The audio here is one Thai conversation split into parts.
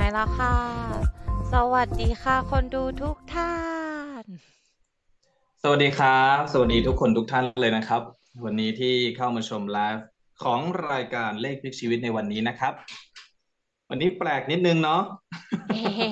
แล้วค่ะสวัสดีค่ะคนดูทุกท่านสวัสดีครับสวัสดีทุกคนทุกท่านเลยนะครับวันนี้ที่เข้ามาชมไลฟ์ของรายการเลขพลิกชีวิตในวันนี้นะครับวันนี้แปลกนิดนึงเนาะเฮ้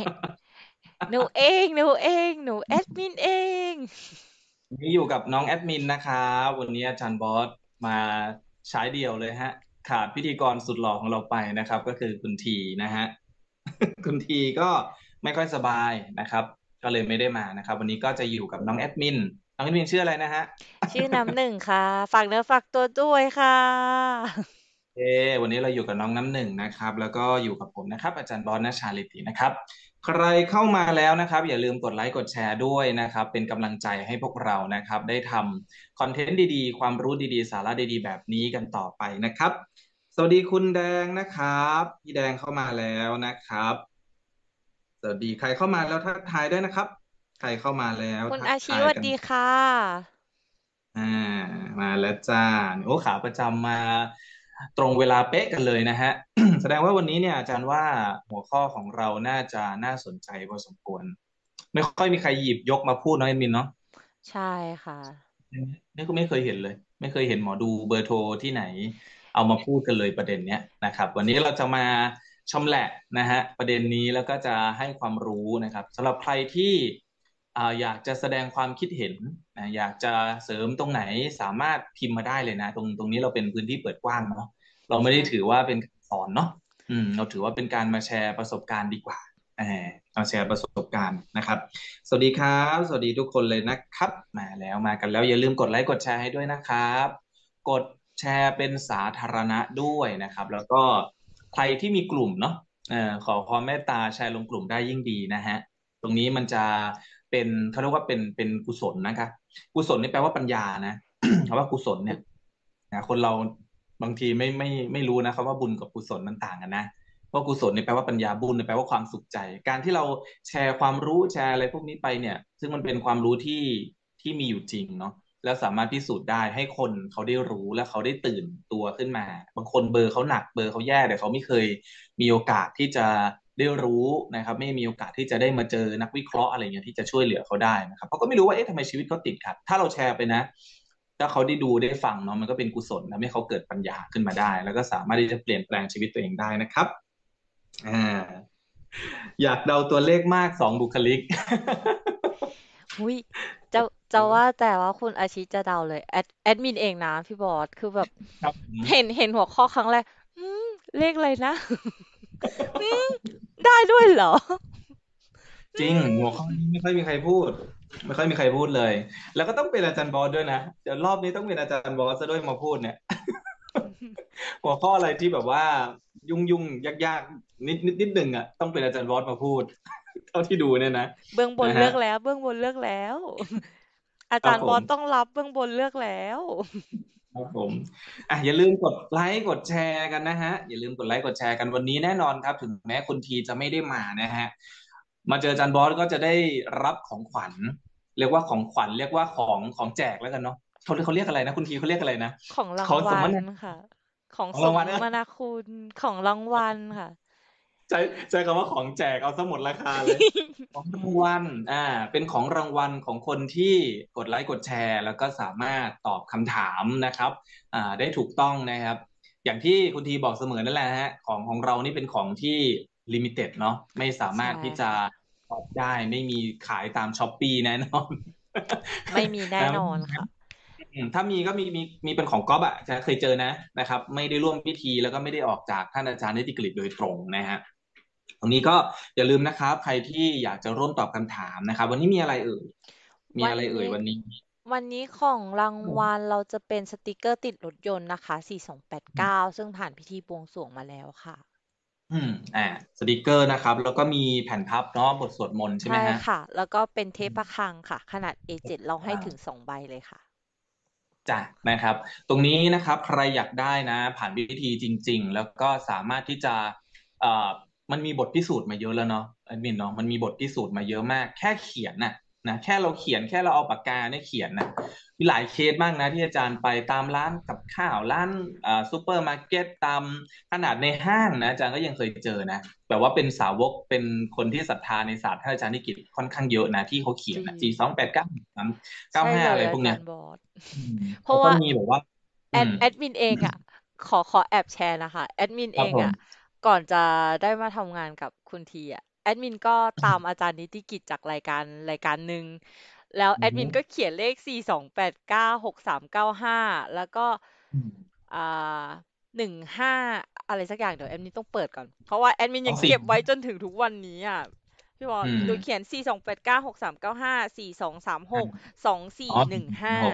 หนูแอดมินเองวันนี้อยู่กับน้องแอดมินนะครับวันนี้อาจารย์บอสมาฉายเดี่ยวเลยฮะขาดพิธีกรสุดหล่อของเราไปนะครับก็คือคุณทีนะฮะคุณทีก็ไม่ค่อยสบายนะครับก็เลยไม่ได้มานะครับวันนี้ก็จะอยู่กับน้องแอดมินน้องแอดมินชื่ออะไรนะฮะชื่อน้ำหนึ่งค่ะฝากเนื้อฝากตัวด้วยค่ะเอวันนี้เราอยู่กับน้องน้ำหนึ่งนะครับแล้วก็อยู่กับผมนะครับอาจารย์บอลณชาลิตินะครับใครเข้ามาแล้วนะครับอย่าลืมกดไลค์กดแชร์ด้วยนะครับเป็นกำลังใจให้พวกเรานะครับได้ทำคอนเทนต์ดีๆความรู้ดีๆสาระดีๆแบบนี้กันต่อไปนะครับสวัสดีคุณแดงนะครับพี่แดงเข้ามาแล้วนะครับสวัสดีใครเข้ามาแล้วทักทายด้วยนะครับใครเข้ามาแล้วคุณทักอาชีสวัสทายกันดีค่ะอ่ามาแล้วจ้าโอ้ขาประจำมาตรงเวลาเป๊ะกันเลยนะฮะแสดงว่าวันนี้เนี่ยอาจารย์ว่าหัวข้อของเราน่าจะน่าสนใจพอสมควรไม่ค่อยมีใครหยิบยกมาพูดเนาะเอ็มมินเนาะใช่ค่ะนี่ก็ไม่เคยเห็นเลยไม่เคยเห็นหมอดูเบอร์โทรที่ไหนเอามาพูดกันเลยประเด็นเนี้ยนะครับวันนี้เราจะมาชำแหละนะฮะประเด็นนี้แล้วก็จะให้ความรู้นะครับสำหรับใครที่อยากจะแสดงความคิดเห็นนะอยากจะเสริมตรงไหนสามารถพิมพ์มาได้เลยนะตรงนี้เราเป็นพื้นที่เปิดกว้างเนาะเราไม่ได้ใช่ถือว่าเป็นการสอนเนาะเราถือว่าเป็นการมาแชร์ประสบการณ์ดีกว่าเออมาแชร์ประสบการณ์นะครับ สวัสดีครับสวัสดีทุกคนเลยนะครับมาแล้วมากันแล้วอย่าลืมกดไลค์กดแชร์ให้ด้วยนะครับกดแชร์เป็นสาธารณะด้วยนะครับแล้วก็ใครที่มีกลุ่มเนาะขอความเมตตาแชร์ลงกลุ่มได้ยิ่งดีนะฮะตรงนี้มันจะเป็นเขาเรียกว่าเป็นกุศลนะครับกุศลนี่แปลว่าปัญญานะคำว่ากุศลเนี่ยนะคนเราบางทีไม่รู้นะครับว่าบุญกับกุศลมันต่างกันนะ เพราะกุศลเนี่ยแปลว่าปัญญาบุญเนี่ยแปลว่าความสุขใจการที่เราแชร์ความรู้แชร์อะไรพวกนี้ไปเนี่ยซึ่งมันเป็นความรู้ที่มีอยู่จริงเนาะแล้วสามารถพิสูจน์ได้ให้คนเขาได้รู้และเขาได้ตื่นตัวขึ้นมาบางคนเบอร์เขาหนักเบอร์เขาแย่แต่เขาไม่เคยมีโอกาสที่จะได้รู้นะครับไม่มีโอกาสที่จะได้มาเจอนักวิเคราะห์อะไรเงี้ยที่จะช่วยเหลือเขาได้นะครับเขาก็ไม่รู้ว่าเอ๊ะทำไมชีวิตเขาติดขัดถ้าเราแชร์ไปนะถ้าเขาได้ดูได้ฟังเนาะมันก็เป็นกุศลทำให้เขาเกิดปัญญาขึ้นมาได้แล้วก็สามารถที่จะเปลี่ยนแปลงชีวิตตัวเองได้นะครับ อ่าอยากเดาตัวเลขมากสองบุคลิกอุ้ยจะจะว่าแต่ว่าคุณอาชีจะเดาเลยแอดมินเองนะพี่บอสคือแบบครับเห็นหัวข้อครั้งแรกอืมเลขอะไรนะอืมได้ด้วยเหรออืจริงมหัวข้อนี้ไม่ค่อยมีใครพูดไม่ค่อยมีใครพูดเลยแล้วก็ต้องเป็นอาจารย์บอสด้วยนะเดี๋ยวรอบนี้ต้องเป็นอาจารย์บอสซะด้วยมาพูดเนี่ยหัวข้ออะไรที่แบบว่ายุ่งยากนิดหนึ่งอ่ะต้องเป็นอาจารย์บอสมาพูดเท่าที่ดูเนี่ยนะเบื้องบนนะฮะเลือกแล้วเบื้องบนเลือกแล้วอาครับผมจารย์บอสต้องรับเบื้องบนเลือกแล้วครับผมอย่าลืมกดไลค์กดแชร์กันนะฮะอย่าลืมกดไลค์กดแชร์กันวันนี้แน่นอนครับถึงแม้คุณทีจะไม่ได้มานะฮะ มาเจออาจารย์บอสก็จะได้รับของขวัญเรียกว่าของขวัญเรียกว่าของแจกแล้วกันเนาะเขาเรียกอะไรนะคุณทีเขาเรียกอะไรนะของราของสมงวัลนาค่ะของของสมรางวัลเนี่ยนาคุณของรางวัลค่ะใช้คำว่าของแจกเอาซะหมดราคาเลยของรางวัลเป็นของรางวัลของคนที่กดไลค์กดแชร์แล้วก็สามารถตอบคำถามนะครับได้ถูกต้องนะครับอย่างที่คุณทีบอกเสมอนั่นแหละฮะของเรานี่เป็นของที่ลิมิเต็ดเนาะไม่สามารใช่ถที่จะค่ะตอบได้ไม่มีขายตามช้อปปี้แน่นอนไม่มีแน่นะนอนค่ะถ้ามีก็มีเป็นของก๊อฟอะจะเคยเจอนะนะครับไม่ได้ร่วมพิธีแล้วก็ไม่ได้ออกจากท่านอาจารย์นิติกฤษโดยตรงนะฮะตรงนี้ก็อย่าลืมนะครับใครที่อยากจะร่วมตอบคำถามนะครับวันนี้มีอะไรเอ่ยมีวันอะไรเอ่ยนี้วันนี้วันนี้ของรางวัลเราจะเป็นสติกเกอร์ติดรถยนต์นะคะ4289ซึ่งผ่านพิธีบวงสรวงมาแล้วค่ะอืมอ่าสติกเกอร์นะครับแล้วก็มีแผ่นพับเนาะบทสวดมนต์ใช่ไหมใช่ฮะค่ะแล้วก็เป็นเทปะคังค่ะขนาด A7 เราให้อ่าถึง2 ใบเลยค่ะจ้ะนะครับตรงนี้นะครับใครอยากได้นะผ่านพิธีจริงๆแล้วก็สามารถที่จะเอ่อมันมีบทพิสูจน์มาเยอะแล้วเนาะแอดมินเนาะมันมีบทพิสูจน์มาเยอะมากแค่เขียนน่ะนะแค่เราเขียนแค่เราเอาปากกาเนี่ยเขียนนะมีหลายเคสมากนะที่อาจารย์ไปตามร้านกับข้าวร้านซูเปอร์มาร์เก็ตตามขนาดในห้างนะอาจารย์ก็ยังเคยเจอนะแบบว่าเป็นสาวกเป็นคนที่ศรัทธาในศาสตร์ท่านอาจารย์นิกิตค่อนข้างเยอะนะที่เขาเขียนนะจริง 4289 395 ใช่เลยอะไรพวกเนี้ยอาจารย์บอสอืมแล้วก็เพราะว่ามีแบบว่าอืมแอดมินเองอ่ะขอแอบแชร์นะคะแอดมินครับผมเองอ่ะก่อนจะได้มาทำงานกับคุณทีอ่ะแอดมินก็ตามอาจารย์นิติกิจจากรายการหนึ่งแล้วอืแอดมินก็มเขียนเลข42896395แล้วก็อืมอ่า15อะไรสักอย่างเดี๋ยวแอดมินต้องเปิดก่อนเพราะว่าแอดมินสองสี่ยังเก็บไว้จนถึงทุกวันนี้อ่ะพี่บอลอืมหนูเขียน428963954236สองสี่อ๋อหนึ่งห้า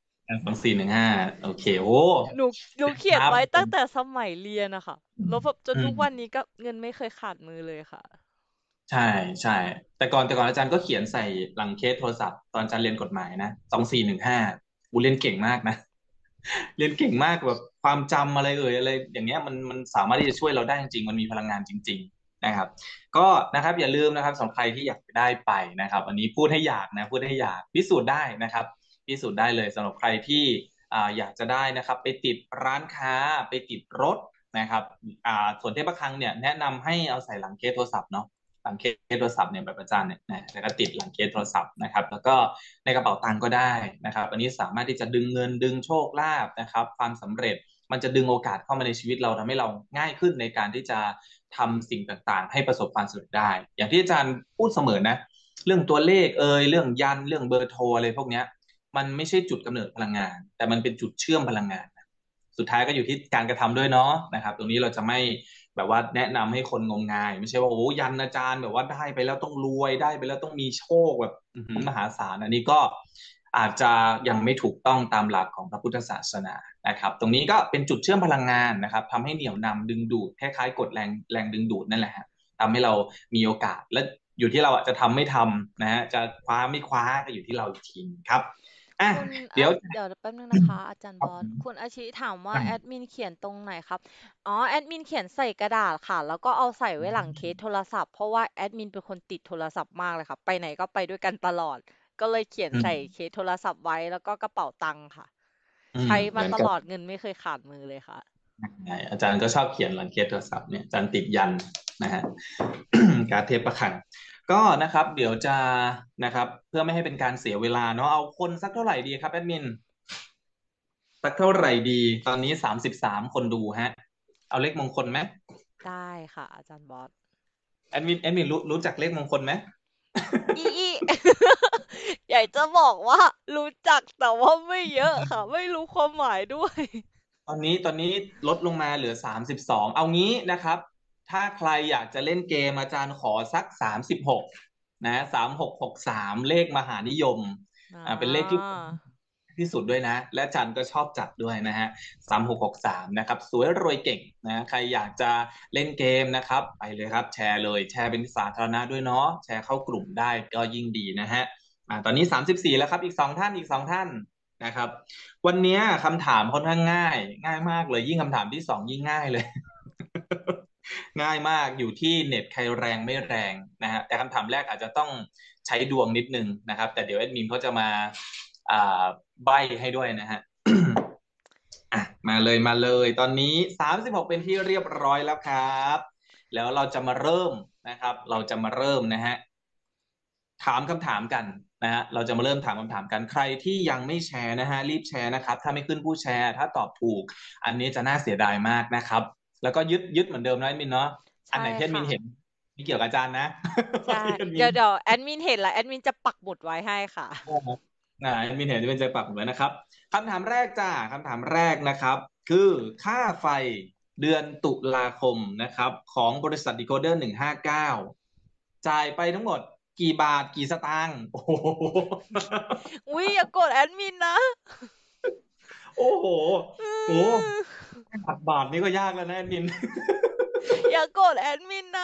2415โอเคโอ้หนูเขียนครับไว้ตั้งแต่ผมสมัยเรียนอะค่ะแล้วแบบจนอืมทุกวันนี้ก็เงินไม่เคยขาดมือเลยค่ะใช่ใช่แต่ก่อนอาจารย์ก็เขียนใส่หลังเคสโทรศัพท์ตอนอาจารย์เรียนกฎหมายนะ2415กูเรียนเก่งมากนะเรียนเก่งมากแบบความจำอะไรอะไรอย่างเงี้ยมันสามารถที่จะช่วยเราได้จริงๆมันมีพลังงานจริงๆนะครับก็นะครับอย่าลืมนะครับสำหรับใครที่อยากได้ไปนะครับอันนี้พูดให้อยากนะพูดให้อยากพิสูจน์ได้นะครับพิสูจน์ได้เลยสำหรับใครที่อยากจะได้นะครับไปติดร้านค้าไปติดรถนะครับส่วนเทพคลังเนี่ยแนะนำให้เอาใส่หลังเคสโทรศัพท์เนาะ หลังเคสโทรศัพท์เนี่ยแบบอาจารย์เนี่ยนะแล้วก็ติดหลังเคสโทรศัพท์นะครับแล้วก็ในกระเป๋าตังค์ก็ได้นะครับอันนี้สามารถที่จะดึงเงินดึงโชคลาภนะครับความสำเร็จมันจะดึงโอกาสเข้ามาในชีวิตเราทำให้เราง่ายขึ้นในการที่จะทำสิ่งต่างๆให้ประสบความสำเร็จได้อย่างที่อาจารย์พูดเสมอนะเรื่องตัวเลขเรื่องยันเรื่องเบอร์โทรอะไรพวกเนี้ยมันไม่ใช่จุดกำเนิดพลังงานแต่มันเป็นจุดเชื่อมพลังงานสุดท้ายก็อยู่ที่การกระทำด้วยเนาะนะครับตรงนี้เราจะไม่ แบบว่าแนะนำให้คนงมงายไม่ใช่ว่าโอ้ยันอาจารย์แบบว่าได้ไปแล้วต้องรวยได้ไปแล้วต้องมีโชคแบบมหาศาลอันนี้ก็อาจจะยังไม่ถูกต้องตามหลักของพระพุทธศาสนานะครับตรงนี้ก็เป็นจุดเชื่อมพลังงานนะครับทำให้เหนี่ยวนำดึงดูดคล้ายๆกดแรงดึงดูดนั่นแหละฮะทำให้เรามีโอกาสและอยู่ที่เราจะทำไม่ทำนะฮะจะคว้าไม่คว้าก็อยู่ที่เราอีกทีครับอ่ะคุณเดี๋ยวเดี๋ยวแป๊บนึงนะคะอาจารย์ครับบอสคุณอาชิถามว่าแอดผมมินเขียนตรงไหนครับอ๋อแอดมินเขียนใส่กระดาษค่ะแล้วก็เอาใส่ไว้หลังเคสโทรศัพท์เพราะว่าแอดมินเป็นคนติดโทรศัพท์มากเลยค่ะไปไหนก็ไปด้วยกันตลอดก็เลยเขียนอืมใส่เคสโทรศัพท์ไว้แล้วก็กระเป๋าตังค์ค่ะอืมใช้มาเหมือนกันตลอดเงินไม่เคยขาดมือเลยค่ะใช่อาจารย์ก็ชอบเขียนหลังเคสโทรศัพท์เนี่ยอาจารย์ติดยันนะฮะการดเทปประคังก็นะครับเดี๋ยวจะนะครับเพื่อไม่ให้เป็นการเสียเวลาเนาะเอาคนสักเท่าไหร่ดีครับแอดมินสักเท่าไหร่ดีตอนนี้33 คนดูฮะเอาเลขมงคลไหมได้ค่ะอาจารย์บอสแอดมินรู้จักเลขมงคลไหมอีอยากจะบอกว่ารู้จักแต่ว่าไม่เยอะค่ะไม่รู้ความหมายด้วยตอนนี้ลดลงมาเหลือ32เอางี้นะครับถ้าใครอยากจะเล่นเกมอาจารย์ขอสัก36นะ3663เลขมหานิยมอ่เป็นเลขที่าที่สุดด้วยนะและอาจารย์ก็ชอบจัดด้วยนะฮะ3663นะครับสวยรวยเก่งนะใครอยากจะเล่นเกมนะครับไปเลยครับแชร์เลยแชร์เป็นสาธารณะด้วยเนาะแชร์เข้ากลุ่มได้ก็ยิ่งดีนะฮะตอนนี้34แล้วครับอีกสองท่านนะครับ วันเนี้ยคำถามค่อนข้างง่ายมากเลยยิ่งคำถามที่สองยิ่งง่ายเลยง่ายมากอยู่ที่เน็ตใครแรงไม่แรงนะฮะแต่คำถามแรกอาจจะต้องใช้ดวงนิดนึงนะครับแต่เดี๋ยวแอดมินเขาจะมาอ่าใบ้ให้ด้วยนะฮะอ่ะมาเลยตอนนี้36เป็นที่เรียบร้อยแล้วครับแล้วเราจะมาเริ่มนะครับเราจะมาเริ่มนะฮะ ถามคำถามกันนะฮะเราจะมาเริ่มถามคำถามกันใครที่ยังไม่แชร์นะฮะรีบแชร์นะครับถ้าไม่ขึ้นผู้แชร์ถ้าตอบถูกอันนี้จะน่าเสียดายมากนะครับแล้วก็ยึดเหมือนเดิมนะแอดมินเนาะอันใช่ไหนที่แอดมิค่ะนเห็นไม่เกี่ยวกับอาจารย์นะใช่ที่แอดมินเดี๋ยวแอดมินเห็นแล้วแอดมินจะปักหมุดไว้ให้ค่ะแอดมินเห็นจะเป็นใจปักผมเลยนะครับคำถามแรกจ้าคำถามแรกนะครับคือค่าไฟเดือนตุลาคมนะครับของบริษัทดีโคเดอร์159จ่ายไปทั้งหมดกี่บาทกี่สตางค์โอ้โหอุ้ยอย่ากดแอดมินนะโอ้โหอืโอ้มหักบาทนี่ก็ยากแล้วนะแอดมินอย่ากดแอดมินนะ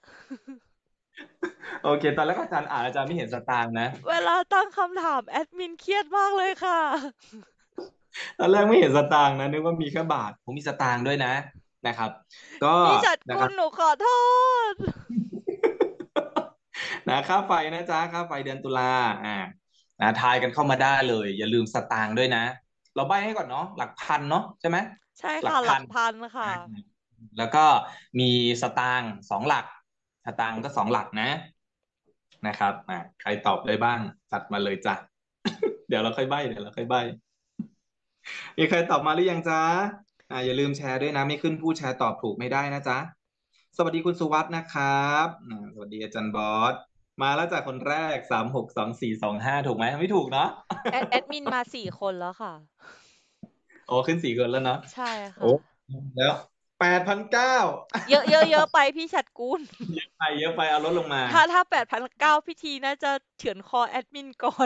โอเคตอนแรกอาจารย์อ่านอาจารย์ไม่เห็นสตางค์นะเวลาตั้งคำถามแอดมินเครียดมากเลยค่ะตอนแรกไม่เห็นสตางค์นะนึกว่ามีแค่บาทผมมีสตางค์ด้วยนะครับก็พี่จัดนะครับกุลหนูขอโทษนะค่าไฟนะจ๊ะค่าไฟเดือนตุลาอ่าทายกันเข้ามาได้เลยอย่าลืมสตางค์ด้วยนะเราใบ้ให้ก่อนเนาะหลักพันเนาะใช่ไหมใช่ค่ะหลัหลักพันกพันค่ะอ่าแล้วก็มีสตางค์สองหลักสตางค์ก็สองหลักนะครับใครตอบได้บ้างจัดมาเลยจ้ะเดี๋ยวเราค่อยใบ้เดี๋ยวเราค่อยใบ้มีใครตอบมาหรือยังจ๊ะอย่าลืมแชร์ด้วยนะไม่ขึ้นผู้แชร์ตอบถูกไม่ได้นะจ๊ะสวัสดีคุณสุวัสด์นะครับสวัสดีอาจารย์บอสมาแล้วจากคนแรก362425ถูกไหมไม่ถูกเนาะแอดมินมา4 คนแล้วค่ะโอ้ขึ้น4 คนแล้วเนาะใช่โอ้ค่ะแล้ว8,900 เยอะเยอะเยอะไปพี่ฉัดกูลเยอะไปเอาลดลงมาถ้า8,900พิธีน่าจะเฉือนคอแอดมินก่อน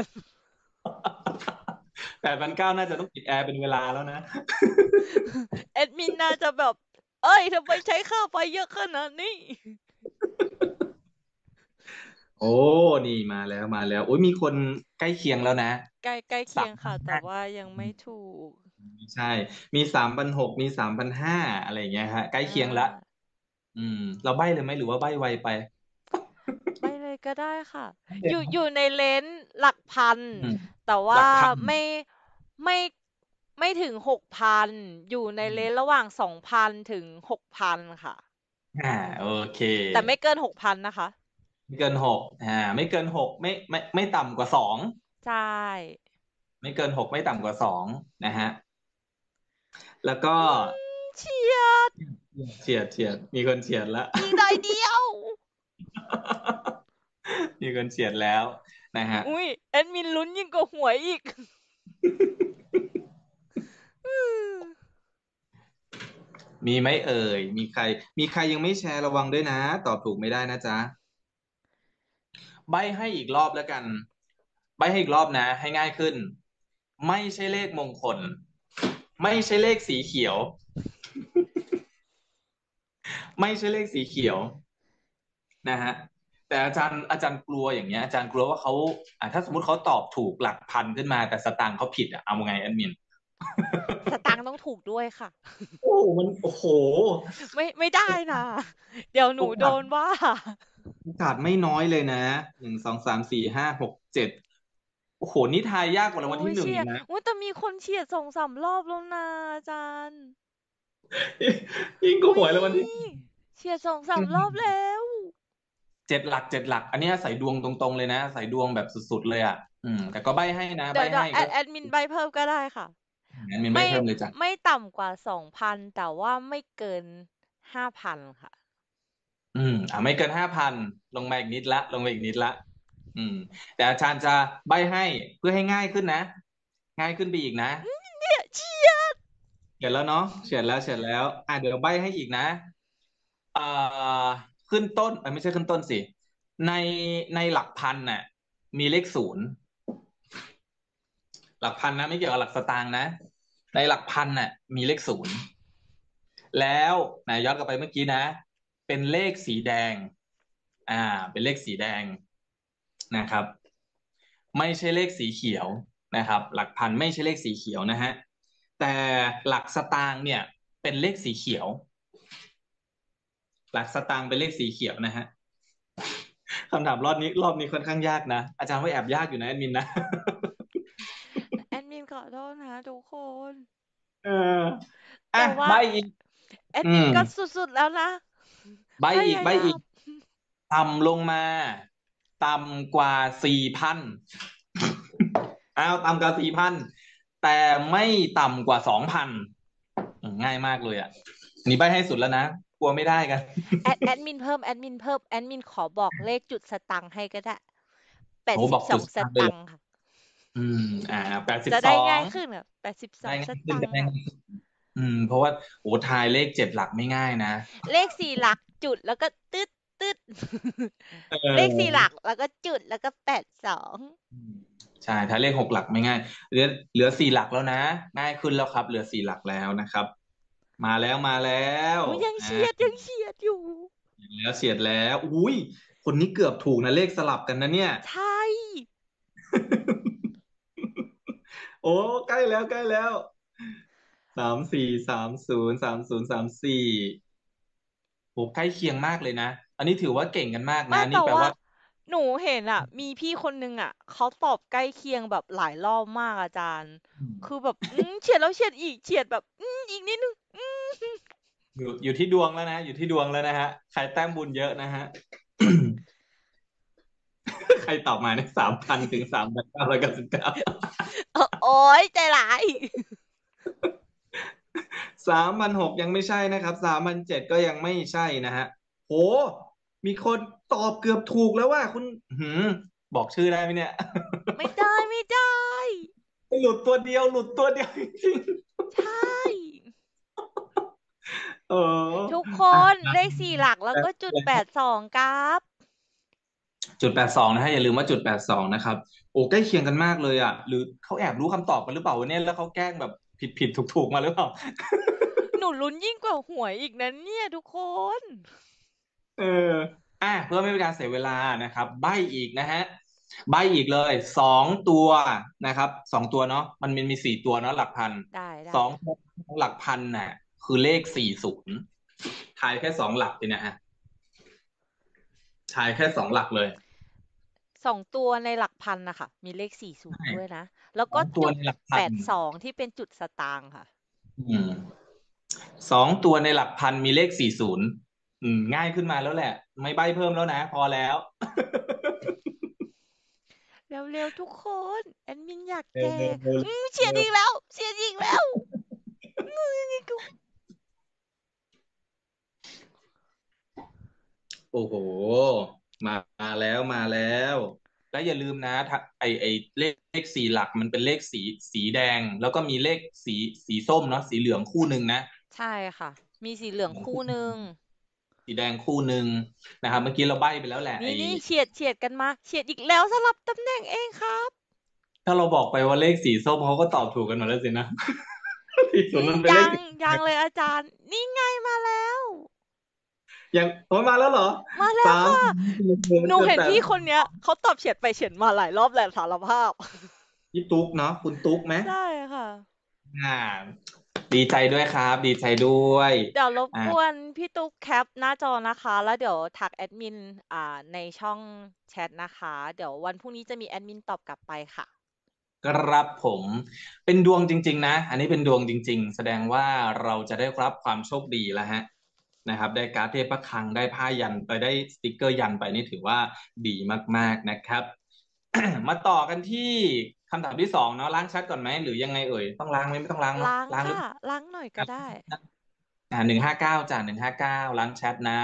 8,900น่าจะต้องปิดแอร์เป็นเวลาแล้วนะแอดมินน่าจะแบบเอ้ยทำไมใช้ค่าไฟเยอะขนาดนี้โอ้นี่มาแล้วโอ้ยมีคนใกล้เคียงแล้วนะใกล้เคีสายงค่ะแต่มพันห้าว่ายังไม่ถูกใช่มี3,600มี3,500อะไรอย่างเงี้ยฮะใกล้อ่เคียงละาเราใบ้เลยไหมหรือว่าใบ้ไวไปไปเลยก็ได้ค่ะเดี๋ยวอยู่ในเลนส์หลักพันอืมแต่ว่าหลักพันไม่ไม่ถึง6,000อยู่ในเลนส์ระหว่าง2,000ถึง6,000ค่ะโอเคแต่ไม่เกิน6,000นะคะไม่เกินหกไม่เกินหกไม่ต่ำกว่าสองใช่ไม่เกินหกไม่ต่ำกว่าสองนะฮะแล้วก็อืเฉียดเฉียดมีคนเฉียดแล้วอีกหน่อยเดียวมีคนเฉียดแล้วนะฮะอุ้ยแอดมินลุ้นยิ่งกว่าหวยอีกมีไหมเอ่ยมีใครยังไม่แชร์ระวังด้วยนะตอบถูกไม่ได้นะจ๊ะใบ้ให้อีกรอบแล้วกันใบ้ให้อีกรอบนะให้ง่ายขึ้นไม่ใช่เลขมงคลไม่ใช่เลขสีเขียวไม่ใช่เลขสีเขียวนะฮะแต่อาจารย์กลัวอย่างเงี้ยอาจารย์กลัวว่าเขาถ้าสมมติเขาตอบถูกหลักพันขึ้นมาแต่สตางค์เขาผิดเอาไงแอดมินสตางค์ต้องถูกด้วยค่ะโอ้มันโอ้โหไม่ได้นะเดี๋ยวหนูโอกาสโดนว่าโอกาสไม่น้อยเลยนะ1 2 3 4 5 6 7โอ้โหนี่ทายยากกว่ารางวัลโอ้ยที่หนึ่งเฉียดอีกนะโอ้ยแต่มีคนเฉียด2-3 รอบแล้วนะอาจารย์ยิ่งกว่าอุ้ยหวยรางวัลที่เฉียด2-3 รอบแล้ว 7 หลักอันนี้ใส่ดวงตรงๆเลยนะใส่ดวงแบบสุดๆเลยแต่ก็ใบ้ให้นะใบ้ให้เดี๋ยวก็แอดมินใบเพิ่มก็ได้ค่ะงั้นมีใบ้ไม่เพิ่มเลยจ้ะไม่ต่ำกว่า2,000แต่ว่าไม่เกิน5,000ค่ะไม่เกิน5,000ลงมาอีกนิดละลงมาอีกนิดละอืมแต่อาจารย์จะใบ้ให้เพื่อให้ง่ายขึ้นนะง่ายขึ้นไปอีกนะเนี่ยเฉียดเสร็จแล้วเนาะเสร็จแล้วเดี๋ยวใบ้ให้อีกนะ เอ่อขึ้นต้นไม่ใช่ขึ้นต้นสิในในหลักพันน่ะมีเลขศูนย์หลักพันนะไม่เกี่ยวกับหลักสตางค์นะในหลักพันน่ะมีเลขศูนย์แล้วย้อนกลับไปเมื่อกี้นะเป็นเลขสีแดงอ่าเป็นเลขสีแดงนะครับไม่ใช่เลขสีเขียวนะครับหลักพันไม่ใช่เลขสีเขียวนะฮะแต่หลักสตางค์เนี่ยเป็นเลขสีเขียวหลักสตางค์เป็นเลขสีเขียวนะฮะ คำถามรอบนี้ค่อนข้างยากนะอาจารย์ว่าแอบยากอยู่นะแอดมินนะแอดมินขอโทษนะทุกคนเออแต่ว่าใบอีกแอดอืมมินก็สุดๆแล้วนะใบพอีกใบอีกยายามต่ำลงมาต่ำกว่า4,000ต่ำกว่า4,000แต่ไม่ต่ำกว่า2,000ง่ายมากเลยนี่ใบให้สุดแล้วนะกลัวไม่ได้กันแอดมินเพิ่มแอดมินขอบอกเลขจุดสตังค์ให้ก็ได้แปดโอ้บอกจุดสิบสองสสตาร์ทเลยเหรอตังค์ค่ะอืมแปดสิบจะได้สองง่ายขึ้นแบบแปดสิบสได้องสง่ายขึ้นตังค์ค่ะจะได้ง่ายขึ้นเพราะว่าโอ้ทายเลข7 หลักไม่ง่ายนะเลข4 หลักจุดแล้วก็ตึ๊ดตึ๊ดเอเลขสี่หอลักแล้วก็จุดแล้วก็82 อืมใช่ถ้าเลข6 หลักไม่ง่ายเหลือ4 หลักแล้วนะง่ายขึ้นแล้วครับเหลือ4 หลักแล้วนะครับมาแล้วโอ้ยยังอ่าเฉียดอยู่แล้วเฉียดแล้วอุ้ยคนนี้เกือบถูกนะเลขสลับกันนะเนี่ยใช่โอ้ใกล้แล้ว34303034โอ้ใกล้เคียงมากเลยนะอันนี้ถือว่าเก่งกันมากนะไม่แต่ว่านี่แปลว่าหนูเห็นอ่ะมีพี่คนนึงอ่ะเขาตอบใกล้เคียงแบบหลายรอบมากอาจารย์อืมคือแบบเฉียดแล้วเฉียดอีกเฉียดแบบอีกนิดนึงอยู่ที่ดวงแล้วนะอยู่ที่ดวงแล้วนะฮะใครแต้มบุญเยอะนะฮะใครตอบมาเนี่ย3,000 ถึง 3,999 โอ๊ยใจร้าย 3,600ยังไม่ใช่นะครับ3,700ก็ยังไม่ใช่นะฮะโหมีคนตอบเกือบถูกแล้วว่าคุณบอกชื่อได้ไหมเนี่ยไม่ได้ไม่ได้หลุดตัวเดียวหลุดตัวเดียวจริงใช่ๆเออทุกคอ่ะนเลข4 หลักแล้วก็จุด 82ครับจุด 82นะฮะอย่าลืมว่าจุด 82นะครับโอ้ใกล้เคียงกันมากเลยอ่ะหรือเขาแอบรู้คำตอบกันหรือเปล่าวันนี้แล้วเขาแกล้งแบบผิดถูกมาหรือเปล่าหนูลุ้นยิ่งกว่าหวยอีกนะเนี่ยทุกคนเออเพื่อไม่เป็นการเสียเวลานะครับใบ้อีกนะฮะใบ้อีกเลย2 ตัวนะครับ2 ตัวเนาะมันมี4 ตัวเนาะหลักพันได้ได้ 2 ตัวหลักพันน่ะคือเลข40ทายแค่2 หลักเลยนะฮะทายแค่2 หลักเลย 2 ตัวในหลักพันนะคะมีเลข40 ใช่ด้วยนะแล้วก็สองตัวจุดในหลักพัน 82ที่เป็นจุดสตางค์ค่ะอืม2 ตัวในหลักพันมีเลข40ง่ายขึ้นมาแล้วแหละไม่ใบ้เพิ่มแล้วนะพอแล้วเร็วๆทุกคนแอดมินอยากเร็แจวเร็วกเร็วเฉียดอีกแล้วเฉียดอีกแล้วโอ้โหมาแล้วแล้วอย่าลืมนะถ้าไอเลข4 หลักมันเป็นเลขสีแดงแล้วก็มีเลขสีส้มเนาะสีเหลืองคู่หนึ่งนะใช่ค่ะมีสีเหลืองคู่หนึ่งสีแดงคู่หนึ่งนะครับเมื่อกี้เราใบ้ไปแล้วแหละไอนี่เฉียดกันมาเฉียดอีกแล้วสลับตำแหน่งเองครับถ้าเราบอกไปว่าเลขสีส้มเขาก็ตอบถูกกันหมดแล้วสินะสีศูนย์มันเป็นเลยังขสียังเลยอาจารย์นี่ไงมาแล้วยังโอ้ยมาแล้วเหรอมาแล้สามวค่ะหนูเกินแปดเห็นพี่คนเนี้ยเขาตอบเฉียดไปเฉียดมาหลายรอบแหละสารภาพพี่ตุ๊กเนาะคุณตุ๊กไหมใช่ค่ะอ่าดีใจด้วยครับดีใจด้วยเดี๋ยวรบอ่ากวนพี่ตุ๊กแคปหน้าจอนะคะแล้วเดี๋ยวทักแอดมินในช่องแชทนะคะเดี๋ยววันพรุ่งนี้จะมีแอดมินตอบกลับไปค่ะครับผมเป็นดวงจริงๆนะอันนี้เป็นดวงจริงๆแสดงว่าเราจะได้รับความโชคดีแล้วฮะนะครับได้การ์ดเทพคลังได้ผ้ายันไปได้สติกเกอร์ยันไปนี่ถือว่าดีมากๆนะครับมาต่อกันที่คำถามที่2เนาะล้างแชทก่อนไหมหรือยังไงเอ่ยต้องล้างไหมไม่ต้องล้างเนาะล้างล้างหรือค่ะล้างหน่อยก็ได้ 159จ้ะ159ล้างแชทนะ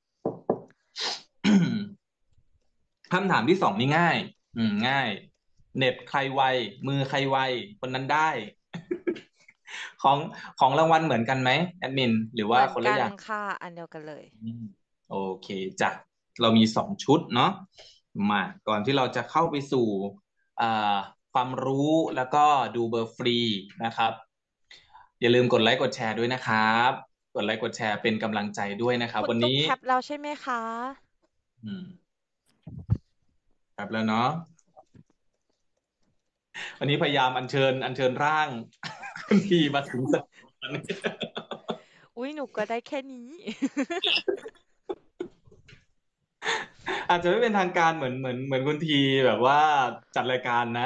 คำถามที่ 2นี่ง่ายง่ายเน็ตใครไวมือใครไวคนนั้นได้ ของของรางวัลเหมือนกันไหมแอดมินหรือว่าเหมือนกันคนละอย่างค่ะอันเดียวกันเลยอืมโอเคจ้ะเรามี2 ชุดเนาะมาก่อนที่เราจะเข้าไปสู่อ่าความรู้แล้วก็ดูเบอร์ฟรีนะครับอย่าลืมกดไลค์กดแชร์ด้วยนะครับกดไลค์กดแชร์เป็นกำลังใจด้วยนะครับคุณวันนี้ตุ๊กแคปแล้วใช่ไหมคะอืมครับแล้วเนาะวันนี้พยายามอัญเชิญร่างคุณทีมาถึงสักวันนี้อุ้ยหนูก็ได้แค่นี้อาจจะไม่เป็นทางการเหมือนคุณทีแบบว่าจัดรายการนะ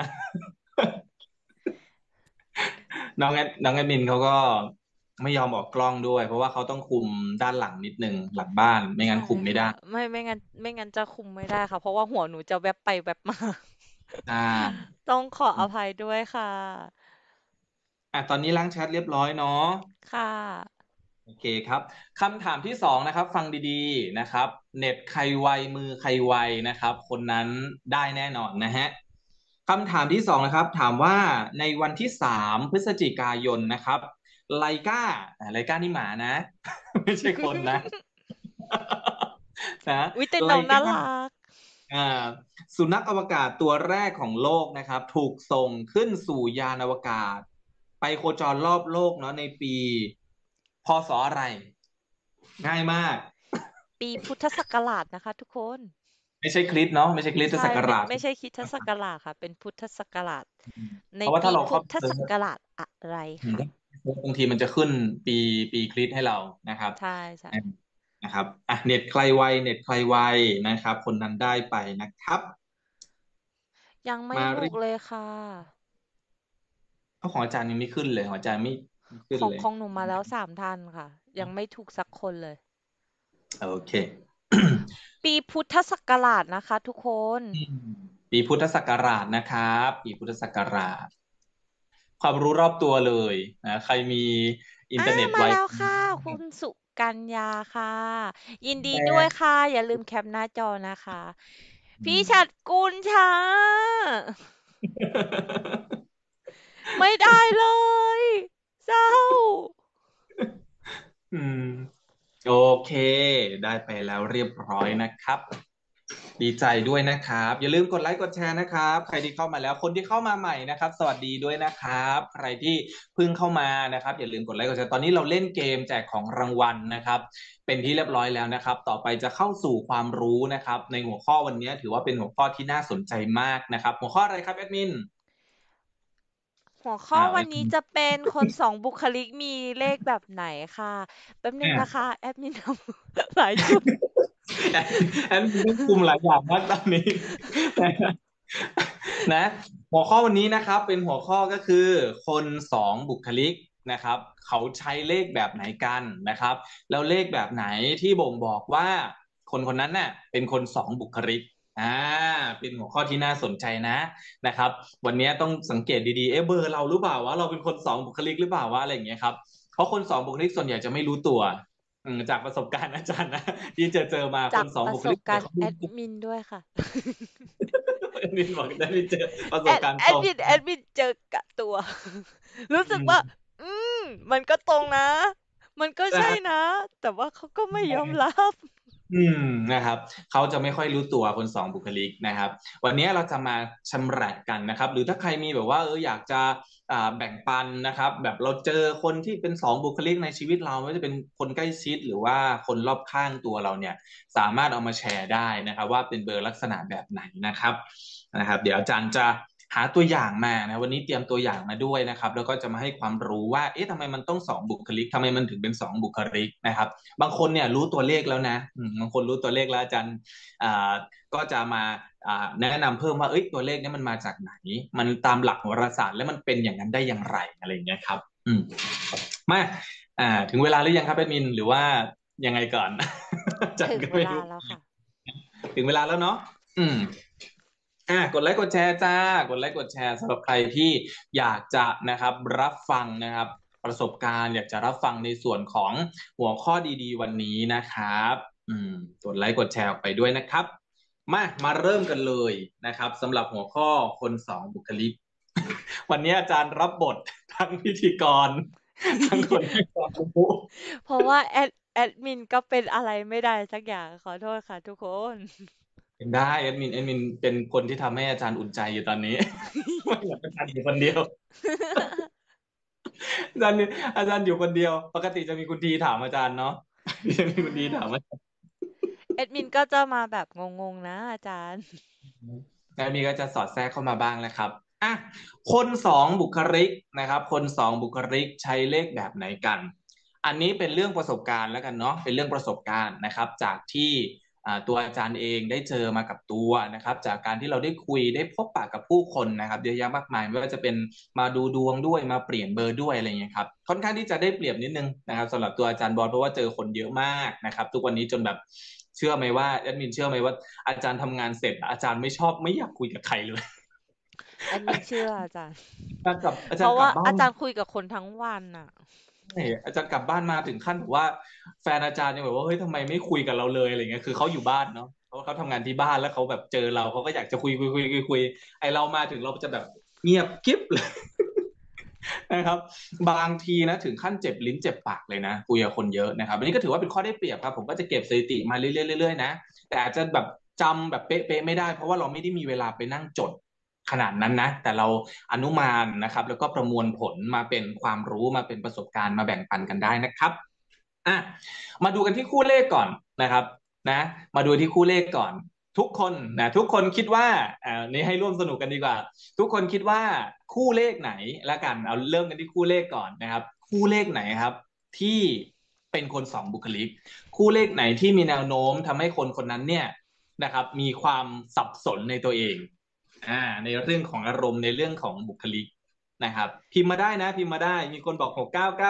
น้องแอดมินเขาก็ไม่ยอมออกกล้องด้วยเพราะว่าเขาต้องคุมด้านหลังนิดนึงหลังบ้านไม่งั้นใช่ค่ะคุมไม่ได้ไม่งั้นจะคุมไม่ได้ค่ะเพราะว่าหัวหนูจะแวบไปแวบมาอ่าต้องขออภัยด้วยค่ะตอนนี้ล้างแชทเรียบร้อยเนาะค่ะโอเคครับคำถามที่2นะครับฟังดีๆนะครับเน็ตใครไวมือใครไวนะครับคนนั้นได้แน่นอนนะฮะคำถามที่2นะครับถามว่าในวันที่3 พฤศจิกายนนะครับไลกาไลกานี่หมานะไม่ใช่คนนะ นะอุ๊ยแต่ไลน้องน่าการักอ่าสุนัขอวกาศตัวแรกของโลกนะครับถูกส่งขึ้นสู่ยานอวกาศไปโคจรรอบโลกเนาะในปีพศอะไรง่ายมากปีพุทธศักราชนะคะทุกคนไม่ใช่คริสต์เนาะไม่ใช่คริสตใช่ศักราชไม่ใช่คริสตศักราชค่ะเป็นพุทธศักราชในเพราะว่าปีถ้าเราเข้าพุทธไปเซิร์ชศักราชอะไรค่ะบางทีมันจะขึ้นปีคริสต์ให้เรานะครับใช่ใช่นะครับเน็ตใครไวเน็ตใครไวนะครับคนนั้นได้ไปนะครับยังไม่มาถูกเรียกเลยค่ะเอาของอาจารย์ยังไม่ขึ้นเลยของอาจารย์ไม่ขึ้นเลยของหนูมาแล้ว3 ท่านค่ะยังไม่ถูกสักคนเลยโอเคปีพุทธศักราชนะคะทุกคนอืมปีพุทธศักราชนะครับปีพุทธศักราชความรู้รอบตัวเลยนะใครมีอินเทอร์เน็ตมาไวแล้วค่ะคุณสุกัญญาค่ะยินดีด้วยค่ะอย่าลืมแคปหน้าจอนะคะพี่ฉัดกุลช้าไม่ได้เลยเศร้าอืมโอเคได้ไปแล้วเรียบร้อยนะครับดีใจด้วยนะครับอย่าลืมกดไลค์กดแชร์นะครับใครที่เข้ามาแล้วคนที่เข้ามาใหม่นะครับสวัสดีด้วยนะครับใครที่เพิ่งเข้ามานะครับอย่าลืมกดไลค์กดแชร์ตอนนี้เราเล่นเกมแจกของรางวัลนะครับเป็นที่เรียบร้อยแล้วนะครับต่อไปจะเข้าสู่ความรู้นะครับในหัวข้อวันนี้ถือว่าเป็นหัวข้อที่น่าสนใจมากนะครับหัวข้ออะไรครับแอดมินหัวข้อวันนี้แอดมินจะเป็นคน2 บุคลิกมีเลขแบบไหนค่ะแป๊บนึงนะคะแอดมินทำหลายจุดแอดมินต้องคุมหลายอย่างมากตอนนี้ นะหัวข้อวันนี้นะครับเป็นหัวข้อก็คือคนสองบุคลิกนะครับเขาใช้เลขแบบไหนกันนะครับแล้วเลขแบบไหนที่บ่งบอกว่าคนคนนั้นน่ะเป็นคนสองบุคลิกอ่าเป็นหัวข้อที่น่าสนใจนะครับวันนี้ต้องสังเกตดีๆเบอร์เราหรือเปล่าว่าเราเป็นคนสองบุคลิกหรือเปล่าว่าอะไรอย่างเงี้ยครับเพราะคนสองบุคลิกส่วนใหญ่จะไม่รู้ตัวจากประสบการณ์อาจารย์นะที่เจอมาคจากนสองประบุคลิกแต่สบการณ์เขาไม่รู้แอดมินด้วยค่ะนินบอกได้ไม่เจอประสบการณ์ตรงแอดมินเจอกับตัว รู้อืสึกว่ามอืมมันก็ตรงนะมันก็ใช่นะครับนะแต่ว่าเขาก็ไม่ยอมรับอืมนะครับเขาจะไม่ค่อยรู้ตัวคนสองบุคลิกนะครับวันนี้เราจะมาชำระกันนะครับหรือถ้าใครมีแบบว่าอยากจะแบ่งปันนะครับแบบเราเจอคนที่เป็นสองบุคลิกในชีวิตเราไม่ว่าจะเป็นคนใกล้ชิดหรือว่าคนรอบข้างตัวเราเนี่ยสามารถเอามาแชร์ได้นะครับว่าเป็นเบอร์ลักษณะแบบไหนนะครับเดี๋ยวอาจารย์จะหาตัวอย่างมานะวันนี้เตรียมตัวอย่างมาด้วยนะครับแล้วก็จะมาให้ความรู้ว่าเอ๊ะทำไมมันต้องสองบุคลิกทำไมมันถึงเป็นสองบุคลิกนะครับ บางคนเนี่ยรู้ตัวเลขแล้วนะบางคนรู้ตัวเลขแล้วอาจารย์อ่าก็จะมาแนะนำเพิ่มว่าเอ้ยตัวเลขนี้มันมาจากไหนมันตามหลักโหราศาสตร์แล้วมันเป็นอย่างนั้นได้อย่างไรอะไรอย่างเงี้ยครับมาถึงเวลาหรือยังครับแอดมินหรือว่ายังไงก่อนอาจารถึงเวย์ก็ไม่รู้ลาแล้วค่ะถึงเวลาแล้วเนาะอืมกดไลค์กดแชร์จ้ากดไลค์กดแชร์สำหรับใครที่อยากจะนะครับรับฟังนะครับประสบการณ์อยากจะรับฟังในส่วนของหัวข้อดีๆวันนี้นะครับอืมกดไลค์กดแชร์ออกไปด้วยนะครับมาเริ่มกันเลยนะครับสำหรับหัวข้อคนสองบุคลิกวันนี้อาจารย์รับบททั้งพิธีกรทั้งคนให้ความรู้เพราะว่าแอดมินก็เป็นอะไรไม่ได้สักอย่างขอโทษค่ะทุกคนเป็นได้แอดมินเป็นคนที่ทำให้อาจารย์อุ่นใจอยู่ตอนนี้ไม่อยากอาจารย์อยู่คนเดียว อาจารย์อยู่คนเดียวปกติจะมีคุณทีถามอาจารย์เนาะจะมีคุณทีถามอาจารย์แอดมินก็จะมาแบบงงๆนะอาจารย์แล้วมีก็จะสอดแทรกเข้ามาบ้างนะครับอ่ะคนสองบุคลิกนะครับคนสองบุคลิกใช้เลขแบบไหนกันอันนี้เป็นเรื่องประสบการณ์แล้วกันเนาะเป็นเรื่องประสบการณ์นะครับจากที่ตัวอาจารย์เองได้เจอมากับตัวนะครับจากการที่เราได้คุยได้พบปะกับผู้คนนะครับเยอะแยะมากมายไม่ว่าจะเป็นมาดูดวงด้วยมาเปลี่ยนเบอร์ด้วยอะไรเงี้ยครับค่อนข้างที่จะได้เปรียบนิดนึงนะครับสำหรับตัวอาจารย์บอลเพราะว่าเจอคนเยอะมากนะครับทุกวันนี้จนแบบเชื่อไหมว่าแอดมินเชื่อไหมว่าอาจารย์ทำงานเสร็จอาจารย์ไม่ชอบไม่อยากคุยกับใครเลยแอดมินเชื่ออาจารย์อาเพราะว่าจารย์กลับบ้านอาจารย์คุยกับคนทั้งวันน่ะใช่อาจารย์กลับบ้านมาถึงขั้นแบบว่าแฟนอาจารย์ยังแบบว่าเฮ้ยทำไมไม่คุยกับเราเลยอะไรเงี้ยคือเขาอยู่บ้านเนาะเพราะว่าเขาทำงานที่บ้านแล้วเขาแบบเจอเราเขาก็อยากจะคุยไอเรามาถึงเราจะแบบเงียบกิ๊บเลยนะครับบางทีนะถึงขั้นเจ็บลิ้นเจ็บปากเลยนะคุยกับคนเยอะนะครับอันนี้ก็ถือว่าเป็นข้อได้เปรียบครับผมก็จะเก็บสถิติมาเรื่อยๆนะแต่อาจจะแบบจำแบบเป๊ะๆไม่ได้เพราะว่าเราไม่ได้มีเวลาไปนั่งจดขนาดนั้นนะแต่เราอนุมานนะครับแล้วก็ประมวลผลมาเป็นความรู้มาเป็นประสบการณ์มาแบ่งปันกันได้นะครับอ่ะมาดูกันที่คู่เลขก่อนนะครับนะมาดูที่คู่เลขก่อนทุกคนทุกคนคิดว่านี่ให้ร่วมสนุกกันดีกว่าทุกคนคิดว่าคู่เลขไหนละกันเอาเริ่มกันที่คู่เลขก่อนนะครับคู่เลขไหนครับที่เป็นคนสองบุคลิกคู่เลขไหนที่มีแนวโน้มทำให้คนคนนั้นเนี่ยนะครับมีความสับสนในตัวเองในเรื่องของอารมณ์ในเรื่องของบุคลิกนะครับพิมพ์มาได้นะพิมพ์มาได้มีคนบอก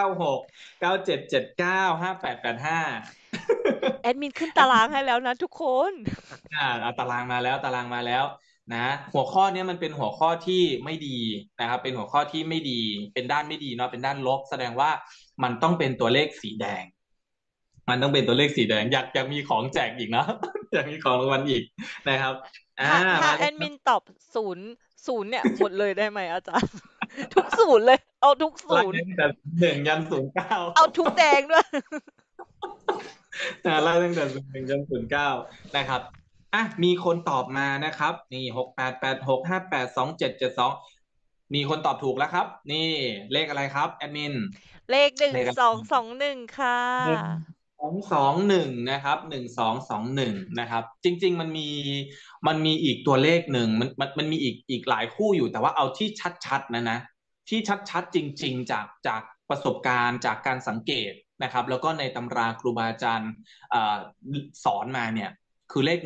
699697795885 แอดมินขึ้นตารางให้แล้วนะทุกคนเอาตารางมาแล้วตารางมาแล้วนะหัวข้อเนี้ยมันเป็นหัวข้อที่ไม่ดีนะครับเป็นหัวข้อที่ไม่ดีเป็นด้านไม่ดีเนาะเป็นด้านลบแสดงว่ามันต้องเป็นตัวเลขสีแดงมันต้องเป็นตัวเลขสีแดงอยากมีของแจกอีกนะอยากมีของรางวัลอีกนะครับถ้ามาแอดมินตอบศูนย์เนี่ยหมดเลยได้ไหมอาจารย์ ทุกศูนย์เลยเอาทุกศูไล่นย์ตั้งแต่1 ยัน 09 เอาทุกแดงด้วยไล่ตั้งแต่1 ยัน 09นะครับมีคนตอบมานะครับนี่6886582772มีคนตอบถูกแล้วครับนี่เลขอะไรครับแอดมินเลขหนึ่งเลขอะไรสองสองหนึ่งค่ะ 1221นะครับ1221นะครับจริงๆมันมีอีกตัวเลขหนึ่งมันมีอีกหลายคู่อยู่แต่ว่าเอาที่ชัดๆนะที่ชัดๆจริงๆจากประสบการณ์จากการสังเกตนะครับแล้วก็ในตำราครูบาอาจารย์สอนมาเนี่ยคือเลข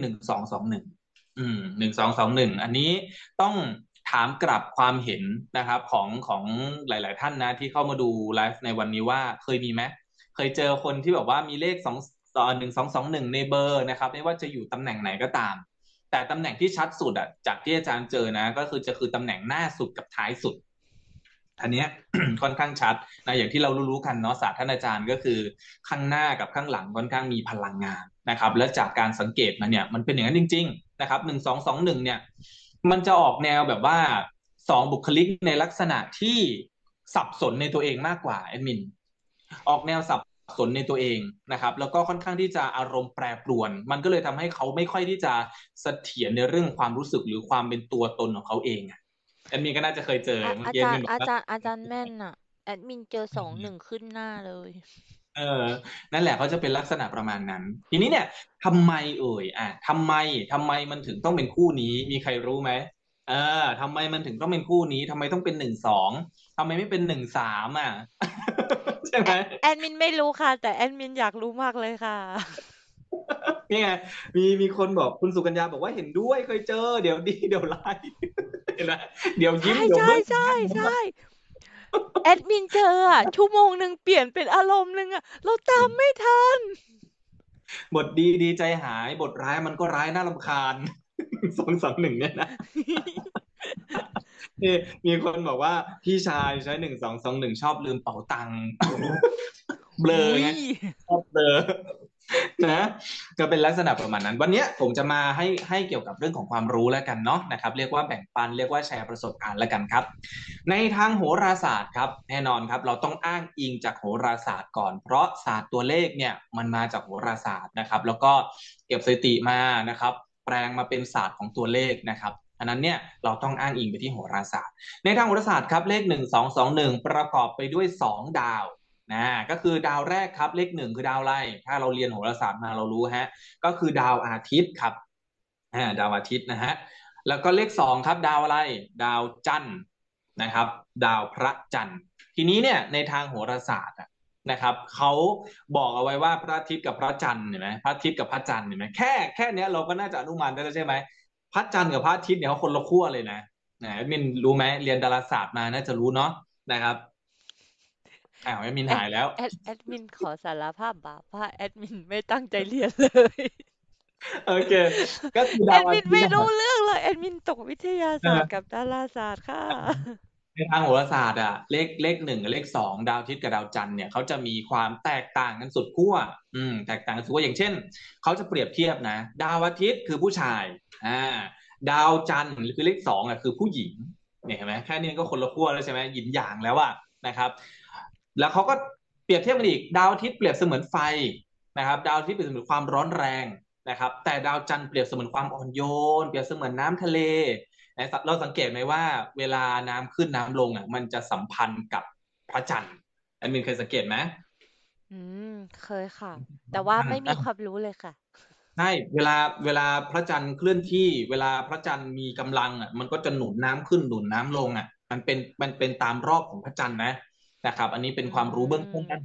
12211221อันนี้ต้องถามกลับความเห็นนะครับของหลายๆท่านนะที่เข้ามาดูไลฟ์ในวันนี้ว่าเคยมีไหม เคยเจอคนที่แบบว่ามีเลข1221ในเบอร์นะครับไม่ว่าจะอยู่ตำแหน่งไหนก็ตามแต่ตำแหน่งที่ชัดสุดอ่ะจากที่อาจารย์เจอนะก็คือตำแหน่งหน้าสุดกับท้ายสุดอันเนี้ย ค่อนข้างชัดนะอย่างที่เรารู้ๆกันเนาะศาสตร์ท่านอาจารย์ก็คือข้างหน้ากับข้างหลังค่อนข้างมีพลังงานนะครับและจากการสังเกตมาเนี่ยมันเป็นอย่างนั้นจริงๆนะครับ1221เนี่ยมันจะออกแนวแบบว่า2 บุคลิกในลักษณะที่สับสนในตัวเองมากกว่าแอดมิน ออกแนวสับสนในตัวเองนะครับแล้วก็ค่อนข้างที่จะอารมณ์แปรปรวนมันก็เลยทำให้เขาไม่ค่อยที่จะเสถียรในเรื่องความรู้สึกหรือความเป็นตัวตนของเขาเองแอดมินก็น่าจะเคยเจอเมื่ออากี้แอดมินบอกว่าอาจารย์แม่นอะแอดมินเจอ21ขึ้นหน้าเลยเออนั่นแหละเขาจะเป็นลักษณะประมาณนั้นทีนี้เนี่ยทำไมทำไมมันถึงต้องเป็นคู่นี้มีใครรู้ไหมทำไมมันถึงต้องเป็นคู่นี้ทำไมต้องเป็น12ทำไมไม่เป็น13ใช่ไหมแอดมินไม่รู้ค่ะแต่แอดมินอยากรู้มากเลยค่ะนี่ไงมีคนบอกคุณสุกัญญาบอกว่าเห็นด้วยเคยเจอเดี๋ยวดีเดี๋ยวไลน์เห็นไหมเดี๋ยวยิ้ใช่มเดี๋ยวใช่เบิ้ลใช่ใช่แอดมินเจออะชั่วโมงหนึ่งเปลี่ยนเป็นอารมณ์หนึ่งอะเราตามไม่ทันบทดีดีใจหายบทร้ายมันก็ร้ายน่ารำคาญ221เนี่ยนะนี่มีคนบอกว่าพี่ชายใช้1221ชอบลืมเป๋าตังค์เบลออุ้ยไงชอบเบลอนะก็เป็นลักษณะประมาณนั้นวันนี้ผมจะมาให้เกี่ยวกับเรื่องของความรู้แล้วกันเนาะนะครับเรียกว่าแบ่งปันเรียกว่าแชร์ประสบการณ์แล้วกันครับในทางโหราศาสตร์ครับแน่นอนครับเราต้องอ้างอิงจากโหราศาสตร์ก่อนเพราะศาสตร์ตัวเลขเนี่ยมันมาจากโหราศาสตร์นะครับแล้วก็เก็บสถิติมานะครับแปลงมาเป็นศาสตร์ของตัวเลขนะครับอันนั้นเนี่ยเราต้องอ้างอิงไปที่โหราศาสตร์ในทางโหราศาสตร์ครับเลข1221ประกอบไปด้วย2 ดาวก็คือดาวแรกครับเลข 1คือดาวอะไรถ้าเราเรียนโหราศาสตร์มาเรารู้ฮะก็คือดาวอาทิตย์ครับดาวอาทิตย์นะฮะแล้วก็เลข 2ครับดาวอะไรดาวจันทร์นะครับดาวพระจันทร์ทีนี้เนี่ยในทางโหราศาสตร์นะครับเขาบอกเอาไว้ว่าพระอาทิตย์กับพระจันทร์เห็นไหมพระอาทิตย์กับพระจันทร์เห็นไหมแค่เนี้ยเราก็น่าจะอนุมานได้แล้วใช่ไหมพระจันทร์กับพระอาทิตย์เนี่ยเขาคนละขั้วเลยนะมินรู้ไหมเรียนดาราศาสตร์มาน่าจะรู้เนาะนะครับแอดมินแอดหายแล้วแอดมินขอสารภาพบาปว่าแอดมินไม่ตั้งใจเรียนเลยโอเคก็คือแอดาวอาดมินไม่ทิตย์นะครับรู้เรื่องเลยแอดมินตกวิทยาศาสตร์กับดาราศาสตร์ค่ะในทางโหราศาสตร์เลข 1กับเลข 2ดาวอาทิตย์กับดาวจันทร์เนี่ยเขาจะมีความแตกต่างกันสุดขั้วแตกต่างกันสุดขั้วอย่างเช่นเขาจะเปรียบเทียบนะดาวอาทิตย์คือผู้ชายดาวจันทร์คือเลข 2คือผู้หญิงเนี่ยเห็นไหมแค่นี้ก็คนละขั้วแล้วใช่ไหมหยินหยางแล้วนะครับแล้วเขาก็เปรียบเทียบกันอีกดาวอาทิตย์เปรียบเสมือนไฟนะครับดาวอาทิตย์เปรียบเสมือนความร้อนแรงนะครับแต่ดาวจันทร์เปรียบเสมือนความอ่อนโยนเปรียบเสมือนน้ำทะเลเราสังเกตไหมว่าเวลาน้ำขึ้นน้ำลงมันจะสัมพันธ์กับพระจันทร์อันมินเคยสังเกตไหมอืมเคยค่ะแต่ว่าไม่มีความรู้เลยค่ะใช่เวลาพระจันทร์เคลื่อนที่เวลาพระจันทร์มีกำลังมันก็จะหนุนน้ำขึ้นหนุนน้ำลงมันเป็นตามรอบของพระจันทร์นะครับอันนี้เป็นอืความรู้เบื้องต้นม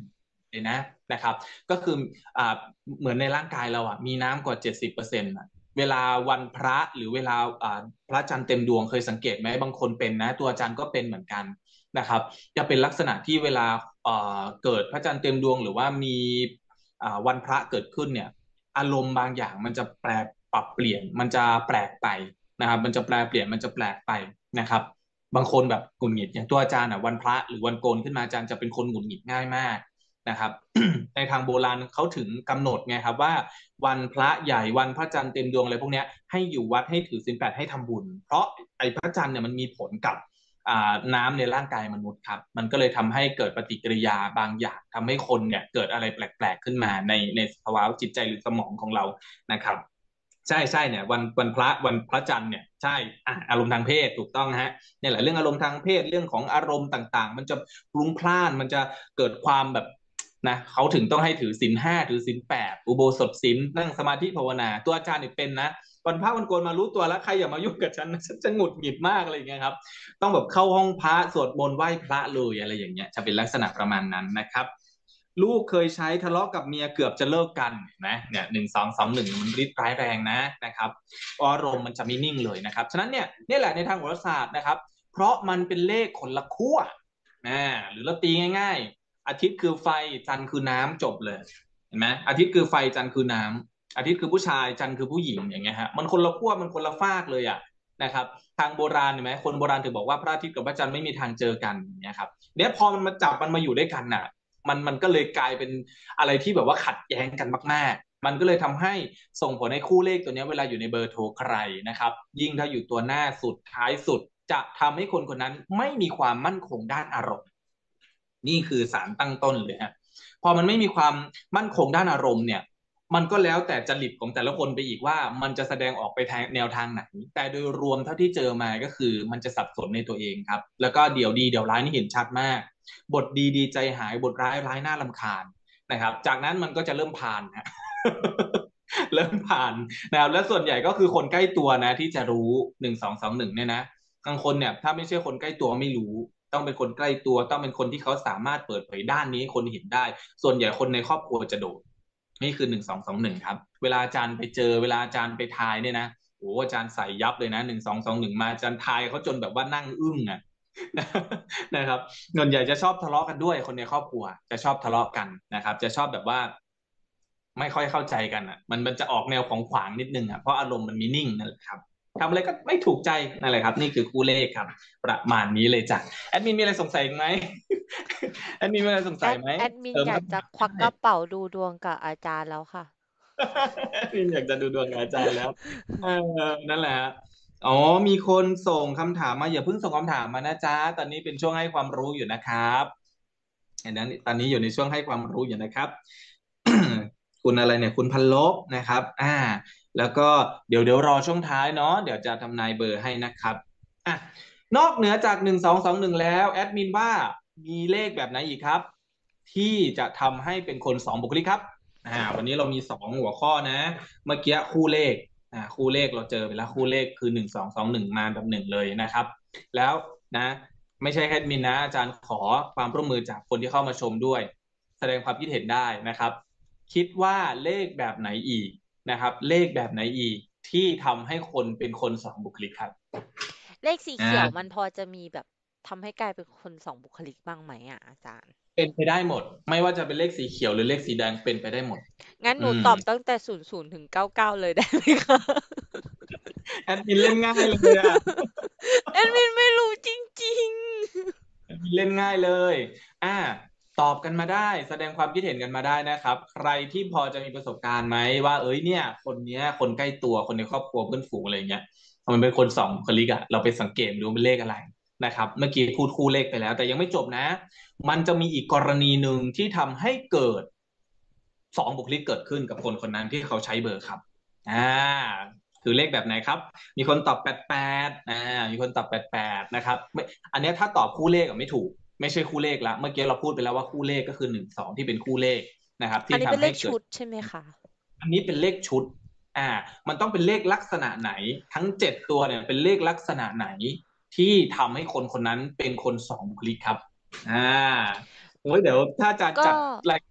เลยนะครับก็คืออ่าเหมือนในร่างกายเราอ่ะมีน้ำกว่า70%อ่ะเวลาวันพระหรือเวลาพระจันทร์เต็มดวงเคยสังเกตไหมบางคนเป็นนะตัวอาจารย์ก็เป็นเหมือนกันนะครับจะเป็นลักษณะที่เวลาเกิดพระจันทร์เต็มดวงหรือว่ามีวันพระเกิดขึ้นเนี่ยอารมณ์บางอย่างมันจะปรับเปลี่ยนมันจะแปลกไปนะครับมันจะแปลเปลี่ยนมันจะแปลกไปนะครับบางคนแบบหงุดหงิดอย่างตัวอาจารย์อ่ะวันพระหรือวันโกนขึ้นมาอาจารย์จะเป็นคนหงุดหงิดง่ายมากนะครับ ในทางโบราณเขาถึงกำหนดไงครับว่าวันพระใหญ่วันพระจันทร์เต็มดวงอะไรพวกเนี้ยให้อยู่วัดให้ถือศีล 8ให้ทำบุญเพราะไอ้พระจันทร์เนี่ยมันมีผลกับน้ำในร่างกายมนุษย์ครับมันก็เลยทำให้เกิดปฏิกิริยาบางอย่างทำให้คนเนี่ยเกิดอะไรแปลกๆขึ้นมาในภาวะจิตใจหรือสมองของเรานะครับใช่ใช่เนี่ยวันพระจันทร์เนี่ยใช่อารมณ์ทางเพศถูกต้องฮะเนี่ยแหละเรื่องอารมณ์ทางเพศเรื่องของอารมณ์ต่างๆมันจะพลุ้งพล่านมันจะเกิดความแบบนะเขาถึงต้องให้ถือศีล 5ถือศีล 8อุโบสถศีลนั่งสมาธิภาวนาตัวอาจารย์เนี่ยเป็นนะวันพระวันโกนมารู้ตัวแล้วใครอย่ามายุ่งกับฉันนะฉันจะหงุดหงิดมากอะไรอย่างเงี้ยครับต้องแบบเข้าห้องพระสวดมนต์ไหว้พระเลยอะไรอย่างเงี้ยจะเป็นลักษณะประมาณนั้นนะครับลูกเคยใช้ทะเลาะกับเมียเกือบจะเลิกกันนะเนี่ย1221มันริดร้ายแรงนะครับอารมณ์มันจะไม่นิ่งเลยนะครับฉะนั้นเนี่ยนี่แหละในทางโหราศาสตร์นะครับเพราะมันเป็นเลขคนละขั้วหรือเราตีง่ายๆอาทิตย์คือไฟจันทร์คือน้ำจบเลยเห็นไหมอาทิตย์คือไฟจันทร์คือน้ำอาทิตย์คือผู้ชายจันทร์คือผู้หญิงอย่างเงี้ยฮะมันคนละขั้วมันคนละฟากเลยอ่ะนะครับทางโบราณเห็นไหมคนโบราณถึงบอกว่าพระอาทิตย์กับพระจันทร์ไม่มีทางเจอกันอย่างเงี้ยครับเนี่ยพอมันมาจับมันมาอยู่ด้วยกันน่ะมันก็เลยกลายเป็นอะไรที่แบบว่าขัดแย้งกันมากๆมันก็เลยทำให้ส่งผลให้คู่เลขตัวนี้เวลาอยู่ในเบอร์โทรใครนะครับยิ่งถ้าอยู่ตัวหน้าสุดท้ายสุดจะทำให้คนคนนั้นไม่มีความมั่นคงด้านอารมณ์นี่คือสารตั้งต้นเลยฮะพอมันไม่มีความมั่นคงด้านอารมณ์เนี่ยมันก็แล้วแต่จริตของแต่ละคนไปอีกว่ามันจะแสดงออกไปทางแนวทางไหนแต่โดยรวมเท่าที่เจอมาก็คือมันจะสับสนในตัวเองครับแล้วก็เดี๋ยวดีเดี๋ยวร้ายนี่เห็นชัดมากบทดีดีใจหายบทร้ายร้ายน่ารำคาญนะครับจากนั้นมันก็จะเริ่มผ่านฮะเริ่มผ่านนะครับและส่วนใหญ่ก็คือคนใกล้ตัวนะที่จะรู้1221เนี่ยนะบางคนเนี่ยถ้าไม่ใช่คนใกล้ตัวไม่รู้ต้องเป็นคนใกล้ตัวต้องเป็นคนที่เขาสามารถเปิดเผยด้านนี้ให้คนเห็นได้ส่วนใหญ่คนในครอบครัวจะโดนนี่คือ1221ครับเวลาอาจารย์ไปเจอเวลาอาจารย์ไปทายเนี่ยนะโอ้อาจารย์ใส่ยับเลยนะ1221มาอาจารย์ทายเขาจนแบบว่านั่งอึ้งอ่ะนะครับส่วนใหญ่จะชอบทะเลาะกันด้วยคนในครอบครัวจะชอบทะเลาะกันนะครับจะชอบแบบว่าไม่ค่อยเข้าใจกันอ่ะมันจะออกแนวของขวางนิดนึงอ่ะเพราะอารมณ์มันมีนิ่งนั่นแหละครับทำอะไรก็ไม่ถูกใจนั่นแหละครับนี่คือคู่เลขครับประมาณนี้เลยจ้ะแอดมินมีอะไรสงสัยไหมแอดมินมีอะไรสงสัยไหมแอดมินเติมอยากจะคำถามควักได้กระเป๋าดูดวงกับอาจารย์แล้วค่ะพี่อยากจะดูดวงกับอาจารย์แล้วเอนั่นแหละฮะอ๋อมีคนส่งคำถามมาอย่าเพิ่งส่งคำถามมานะจ๊ะตอนนี้เป็นช่วงให้ความรู้อยู่นะครับอันนั้นตอนนี้อยู่ในช่วงให้ความรู้อยู่นะครับคุณอะไรเนี่ยคุณพันลบนะครับแล้วก็เดี๋ยวรอช่วงท้ายเนาะเดี๋ยวจะทำนายเบอร์ให้นะครับอ่ะนอกเหนือจาก1221แล้วแอดมินว่ามีเลขแบบไหนอีกครับที่จะทำให้เป็นคนสองบุคลิกครับ วันนี้เรามี2 หัวข้อนะเมื่อกี้คู่เลขคู่เลขเราเจอไปแล้วคู่เลขคือ1221มาแบบหนึ่งเลยนะครับแล้วนะไม่ใช่แค่มินนะอาจารย์ขอความร่วมมือจากคนที่เข้ามาชมด้วยแสดงความคิดเห็นได้นะครับคิดว่าเลขแบบไหนอีกนะครับเลขแบบไหนอีกที่ทำให้คนเป็นคนสองบุคลิกครับเลขสีอ่เขียวามันพอจะมีแบบทำให้กลายเป็นคนสองบุคลิกบ้างไหมอ่ะอาจารย์เป็นไปได้หมดไม่ว่าจะเป็นเลขสีเขียวหรือเลขสีแดงเป็นไปได้หมดงั้นหนูอืมตอบตั้งแต่00ถึง99เลยได้ไหมคะแอดมินเล่นง่ายเลยอะแอดมินไม่รู้จริงเล่นง่ายเลยอ่าตอบกันมาได้แสดงความคิดเห็นกันมาได้นะครับใครที่พอจะมีประสบการณ์ไหมว่าเอ้ยเนี่ยคนเนี้ยคนใกล้ตัวคนในครอบครัวเพื่อนฝูงอะไรเงี้ยมันเป็นคนสองบุคลิกอะเราไปสังเกตดูเป็นเลขอะไรนะครับเมื่อกี้พูดคู่เลขไปแล้วแต่ยังไม่จบนะมันจะมีอีกกรณีหนึ่งที่ทำให้เกิดสองบุคลิกเกิดขึ้นกับคนคนนั้นที่เขาใช้เบอร์ครับอ่าคือเลขแบบไหนครับมีคนตอบ88มีคนตอบ88นะครับ อันนี้ถ้าตอบคู่เลขไม่ถูกไม่ใช่คู่เลขละเมื่อกี้เราพูดไปแล้วว่าคู่เลขก็คือ12ที่เป็นคู่เลขนะครับๆอัที่นนี้เป็นเลขทำให้เกิดชุดใช่ไหมคะอันนี้เป็นเลขชุดอ่ามันต้องเป็นเลขลักษณะไหนทั้ง7 ตัวเนี่ยเป็นเลขลักษณะไหนที่ทำให้คนนั้นเป็นคนสองบุคลิกครับอ่าโอ้ยเดี๋ยวถ้าจะก็จัดราย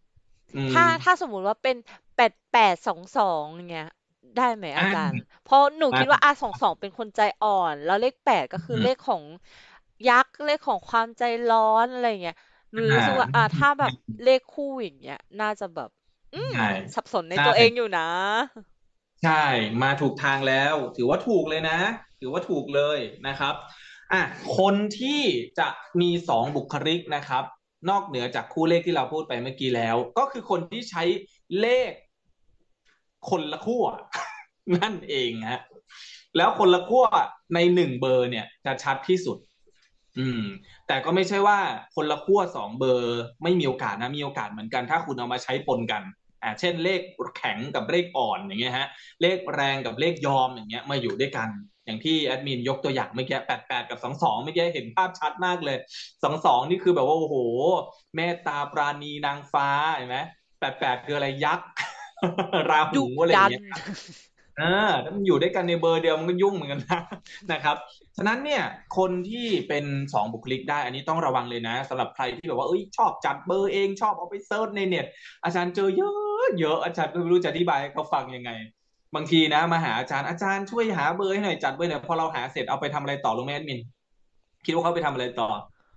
อืมถ้าสมมุติว่าเป็น8822เงี้ยได้ไหมอ่อาจารย์าเพราะหนูมาคิดว่า22เป็นคนใจอ่อนแล้วเลข8ก็คืออืมเลขของยักษ์เลขของความใจร้อนอะไรเงี้ยหนูอ่รู้สึกว่าาถ้าแบบเลขคู่อย่างเงี้ยน่าจะแบบใช่สับสนในใช่ตัวเองอยู่นะใช่มาถูกทางแล้วถือว่าถูกเลยนะถือว่าถูกเลยนะครับอ่ะคนที่จะมีสองบุคลิกนะครับนอกเหนือจากคู่เลขที่เราพูดไปเมื่อกี้แล้วก็คือคนที่ใช้เลขคนละขั้วนั่นเองฮะแล้วคนละขั้วในหนึ่งเบอร์เนี่ยจะชัดที่สุดอืมแต่ก็ไม่ใช่ว่าคนละขั้วสองเบอร์ไม่มีโอกาสนะมีโอกาสเหมือนกันถ้าคุณเอามาใช้ปนกันเช่นเลขแข็งกับเลขอ่อนอย่างเงี้ยฮะ เลขแรงกับเลขยอมอย่างเงี้ยมาอยู่ด้วยกันอย่างที่แอดมินยกตัวอย่างเมื่อกี้88กับ22เมื่อกี้เห็นภาพชัดมากเลย22นี่คือแบบว่าโอ้โหเมตตาปราณีนางฟ้าเห็นไหม88คืออะไรยักษ์ราหูดุอะไรอย่าดันงเงี้ยเออถ้ามันอยู่ด้วยกันในเบอร์เดียวมันก็ยุ่งเหมือนกันนะนะครับฉะนั้นเนี่ยคนที่เป็นสองบุคลิกได้อันนี้ต้องระวังเลยนะสำหรับใครที่แบบว่าเอ้ยชอบจัดเบอร์เองชอบเอาไปเซิร์ชในเน็ตอาจารย์เจอเยอะเยอะอาจารย์ก็ไม่รู้จะอธิบายให้เขาฟังยังไง บางทีนะมาหาอาจารย์อาจารย์ช่วยหาเบอร์ให้หน่อยจัดเบอร์หน่อยพอเราหาเสร็จเอาไปทำอะไรต่อรู้ไหมแอดมินคิดว่าเขาไปทำอะไรต่อ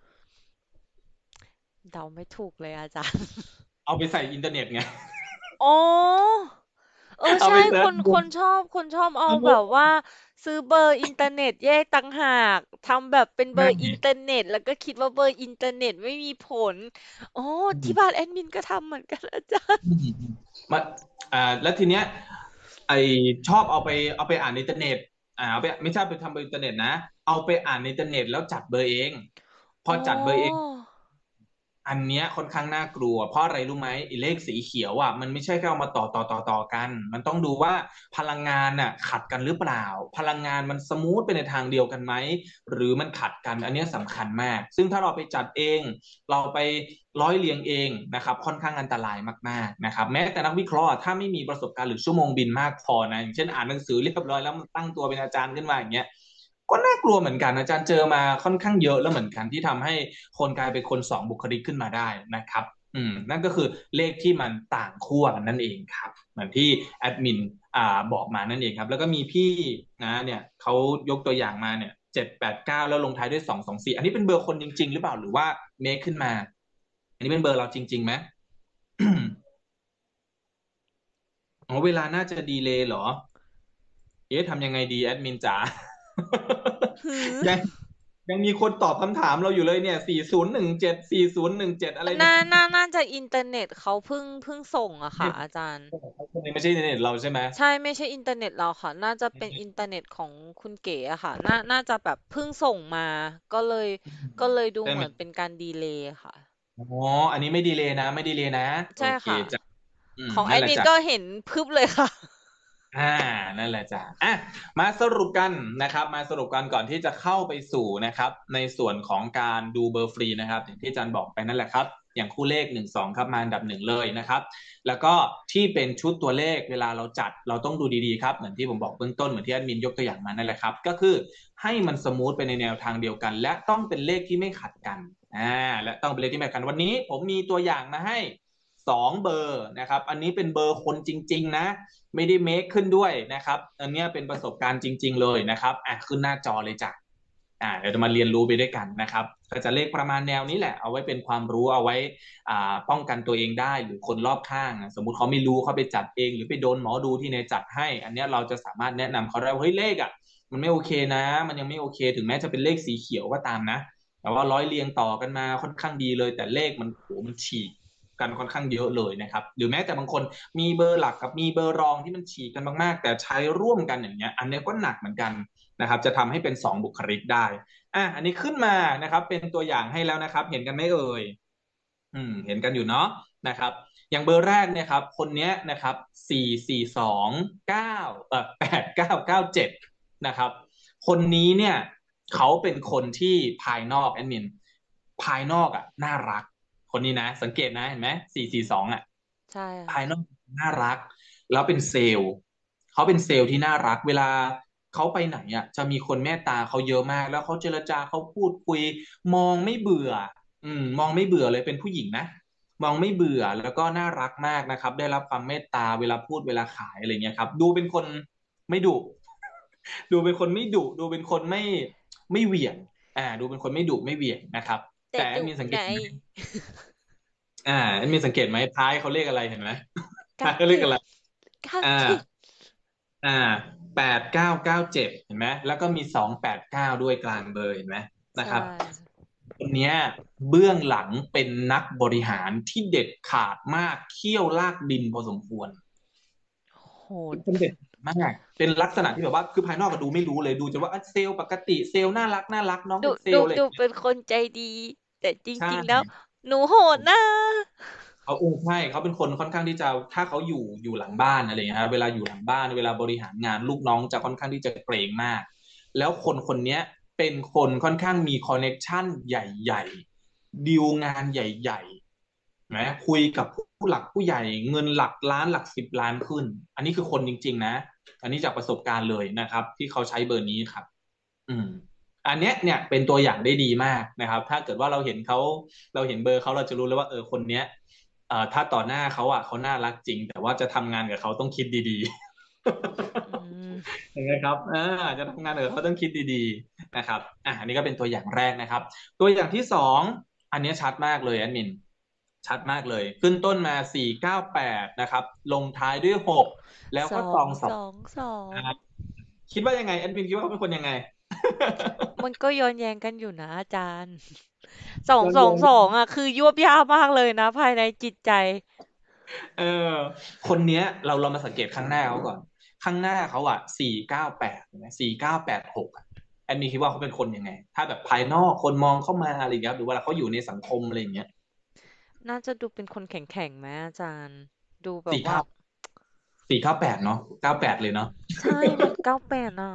เดาไม่ถูกเลยอาจารย์เอาไปใส่อินเทอร์เน็ตไงอ๋อเอาใช่ไปเซิร์ชดูคนชอบเอาแบบว่าซื้อเบอร์อินเทอร์เน็ตแยกต่างหากทำแบบเป็นเบอร์อินเทอร์เน็ตแล้วก็คิดว่าเบอร์อินเทอร์เน็ตไม่มีผลอ๋อที่บ้านแอดมินก็ทำเหมือนกันอาจารย์มาแล้วทีเนี้ยไอชอบเอาไปอ่านในอินเทอร์เน็ตเอาไปไม่ใช่ไปทำบนอินเทอร์เน็ตนะเอาไปอ่านในอินเทอร์เน็ตแล้วจัดเบอร์เองพออ๋จัดเบอร์เองออันเนี้ยค่อนข้างน่ากลัวเพราะอะไรรู้ไหมไอ้เลขสีเขียวอ่ะมันไม่ใช่แค่เอามาต่อกันมันต้องดูว่าพลังงานน่ะขัดกันหรือเปล่าพลังงานมันสมูทไปในทางเดียวกันไหมหรือมันขัดกันอันเนี้ยสำคัญมากซึ่งถ้าเราไปจัดเองเราไปร้อยเรียงเองนะครับค่อนข้างอันตรายมากๆนะครับแม้แต่นักวิเคราะห์ถ้าไม่มีประสบการณ์หรือชั่วโมงบินมากพอนะอย่างเช่นอ่านหนังสือเรียบร้อยแล้วมันตั้งตัวเป็นอาจารย์ขึ้นมาอย่างเงี้ย ก็น่ากลัวเหมือนกันอาจารย์เจอมาค่อนข้างเยอะแล้วเหมือนกันที่ทำให้คนกลายเป็นคนสองบุคลิกขึ้นมาได้นะครับนั่นก็คือเลขที่มันต่างขั้วกันนั่นเองครับเหมือนที่แอดมินบอกมานั่นเองครับแล้วก็มีพี่นะเนี่ยเขายกตัวอย่างมาเนี่ย789แล้วลงท้ายด้วย224อันนี้เป็นเบอร์คนจริงๆหรือเปล่าหรือว่าเมคขึ้นมาอันนี้เป็นเบอร์เราจริงๆไหมอ๋อเวลาน่าจะดีเลย์เหรอเอ๊ะทำยังไงดีแอดมินจ๋าหือยังยังมีคนตอบคำถามเราอยู่เลยเนี่ย40174017อะไรเนี่ยน่าจะอินเทอร์เน็ตเขาเพิ่งส่งอะค่ะอาจารย์คนนี้ไม่ใช่เน็ตเราใช่ไหมใช่ไม่ใช่อินเทอร์เน็ตเราค่ะน่าจะเป็นอินเทอร์เน็ตของคุณเก๋อะค่ะน่าจะแบบเพิ่งส่งมาก็เลยก็เลยดูใช่ไหมเหมือนเป็นการดีเลย์ค่ะอ๋ออันนี้ไม่ดีเลยนะไม่ดีเลยนะโอเคใช่ค่ะจ้ะของแอดมินนั่นแหละจ้ะก็เห็นพึบเลยค่ะอ่านั่นแหละจ้ะมาสรุปกันนะครับมาสรุปกันก่อนที่จะเข้าไปสู่นะครับในส่วนของการดูเบอร์ฟรีนะครับอย่างที่อาจารย์บอกไปนั่นแหละครับอย่างคู่เลข1 2ครับมาอันดับ1เลยนะครับแล้วก็ที่เป็นชุดตัวเลขเวลาเราจัดเราต้องดูดีๆครับเหมือนที่ผมบอกเบื้องต้นเหมือนที่แอดมินยกตัวอย่างมานั่นแหละครับก็คือให้มันสมูทไปในแนวทางเดียวกันและต้องเป็นเลขที่ไม่ขัดกันและต้องเป็นเลขที่ไม่ขัดกันวันนี้ผมมีตัวอย่างมาให้2 เบอร์นะครับอันนี้เป็นเบอร์คนจริงๆนะ ไม่ได้เมคขึ้นด้วยนะครับอันนี้เป็นประสบการณ์จริงๆเลยนะครับขึ้นหน้าจอเลยจ้ะเดี๋ยวจะมาเรียนรู้ไปด้วยกันนะครับก็จะเลขประมาณแนวนี้แหละเอาไว้เป็นความรู้เอาไว้ป้องกันตัวเองได้หรือคนรอบข้างสมมุติเขาไม่รู้เขาไปจัดเองหรือไปโดนหมอดูที่ในจัดให้อันนี้เราจะสามารถแนะนำเขาได้ว่าเฮ้ยเลขมันไม่โอเคนะมันยังไม่โอเคถึงแม้จะเป็นเลขสีเขียวก็ตามนะแต่ว่าร้อยเรียงต่อกันมาค่อนข้างดีเลยแต่เลขมันโหมันฉีกกันค่อนข้างเยอะเลยนะครับหรือแม้แต่บางคน มีเบอร์หลักกับมีเบอร์รองที่มันฉีกกันมากๆแต่ใช้ร่วมกันอย่างเงี้ยอันนี้ก็หนักเหมือนกันนะครับจะทำให้เป็น2 บุคลิกได้อันนี้ขึ้นมานะครับเป็นตัวอย่างให้แล้วนะครับเห็นกันไหมเอ่ยเห็นกันอยู่เนาะนะครับอย่างเบอร์แรกเนี่ยครับคนเนี้ยนะครับ44298997นะครับคนนี้เนี่ยเขาเป็นคนที่ภายนอกแอดมินภายนอกน่ารักคนนี้นะสังเกตนะเห็นไหม442 ใช่ค่ะภายนอกน่ารักแล้วเป็นเซลล์เขาเป็นเซลล์ที่น่ารักเวลาเขาไปไหนจะมีคนเมตตาเขาเยอะมากแล้วเขาเจรจาเขาพูดคุยมองไม่เบื่อมองไม่เบื่อเลยเป็นผู้หญิงนะมองไม่เบื่อแล้วก็น่ารักมากนะครับได้รับความเมตตาเวลาพูดเวลาขายอะไรเงี้ยครับดูเป็นคนไม่ดุดูเป็นคนไม่ดุดูเป็นคนไม่เหวี่ยงดูเป็นคนไม่ดุไม่เหวี่ยงนะครับแต่แต่แอดดุไงมินสังเกตไหมแอดมินสังเกตไหมท้ายเขาเรียกอะไรเห็นไหมท้ายเขาเรียก 97 อะไรอ่า 97 อ่า8997เห็นไหมแล้วก็มี289ด้วยกลางเบอร์เห็นไหมนะใช่ครับคนเนี้ยเบื้องหลังเป็นนักบริหารที่เด็ดขาดมากเขี้ยวลากดินพอสมควรโหดเป็นคนเด็ดมากเป็นลักษณะที่แบบว่าคือภายนอกก็ดูไม่รู้เลยดูจะว่าเซลล์ปกติเซลล์น่ารักน่ารักน้องดุเป็นเซลดุดุล์อะไรอย่างเงี้ยเป็นคนใจดีแต่จใช่ริงๆแล้วหนูโหดนะเขาใช่เขาเป็นคนค่อนข้างที่จะถ้าเขาอยู่หลังบ้านอะไรอย่างเงี้ยครับเวลาอยู่หลังบ้านเวลาบริหารงานลูกน้องจะค่อนข้างที่จะเกรงมากแล้วคนคนเนี้ยเป็นคนค่อนข้างมีคอนเน็กชันใหญ่ๆดีลงานใหญ่ๆนะคุยกับผู้หลักผู้ใหญ่เงินหลักล้านหลัก10 ล้านขึ้นอันนี้คือคนจริงๆนะอันนี้จากประสบการณ์เลยนะครับที่เขาใช้เบอร์นี้ครับอืมอันเนี้ยเนี่ยเป็นตัวอย่างได้ดีมากนะครับถ้าเกิดว่าเราเห็นเขาเราเห็นเบอร์เขาเราจะรู้เลยว่าคนเนี้ย ถ้าต่อหน้าเขาอ่ะเขาน่ารักจริงแต่ว่าจะทำงานกับเขาต้องคิดดีอืๆมเห็นไหมครับจะทำงานกับเขาต้องคิดดีๆนะครับอันนี้ก็เป็นตัวอย่างแรกนะครับตัวอย่างที่สองอันนี้ชัดมากเลยแอดมินชัดมากเลยขึ้นต้นมา498นะครับลงท้ายด้วย6แล้วก็ตสององสองสองสองอ่าคิดว่ายังไงแอดมินคิดว่าเขาเป็นคนยังไงมันก็ย้อนแย้งกันอยู่นะอาจารย์สองย้อนสองสองแย้งอ่ะคือยวบยากมากเลยนะภายในจิตใจเออคนเนี้ยเรามาสังเกตข้างหน้าเขาก่อนข้างหน้าเขาอ่ะ498เห็นไหม4986แอนนี่คิดว่าเขาเป็นคนยังไงถ้าแบบภายนอกคนมองเข้ามาอะไรอย่างเงี้ยหรือว่าเขาอยู่ในสังคมอะไรอย่างเงี้ยน่าจะดูเป็นคนแข็งๆไหมอาจารย์ดูแบบว่าสี่เก้า498เนาะ98เลยเนาะใช่มัน98อ่ะ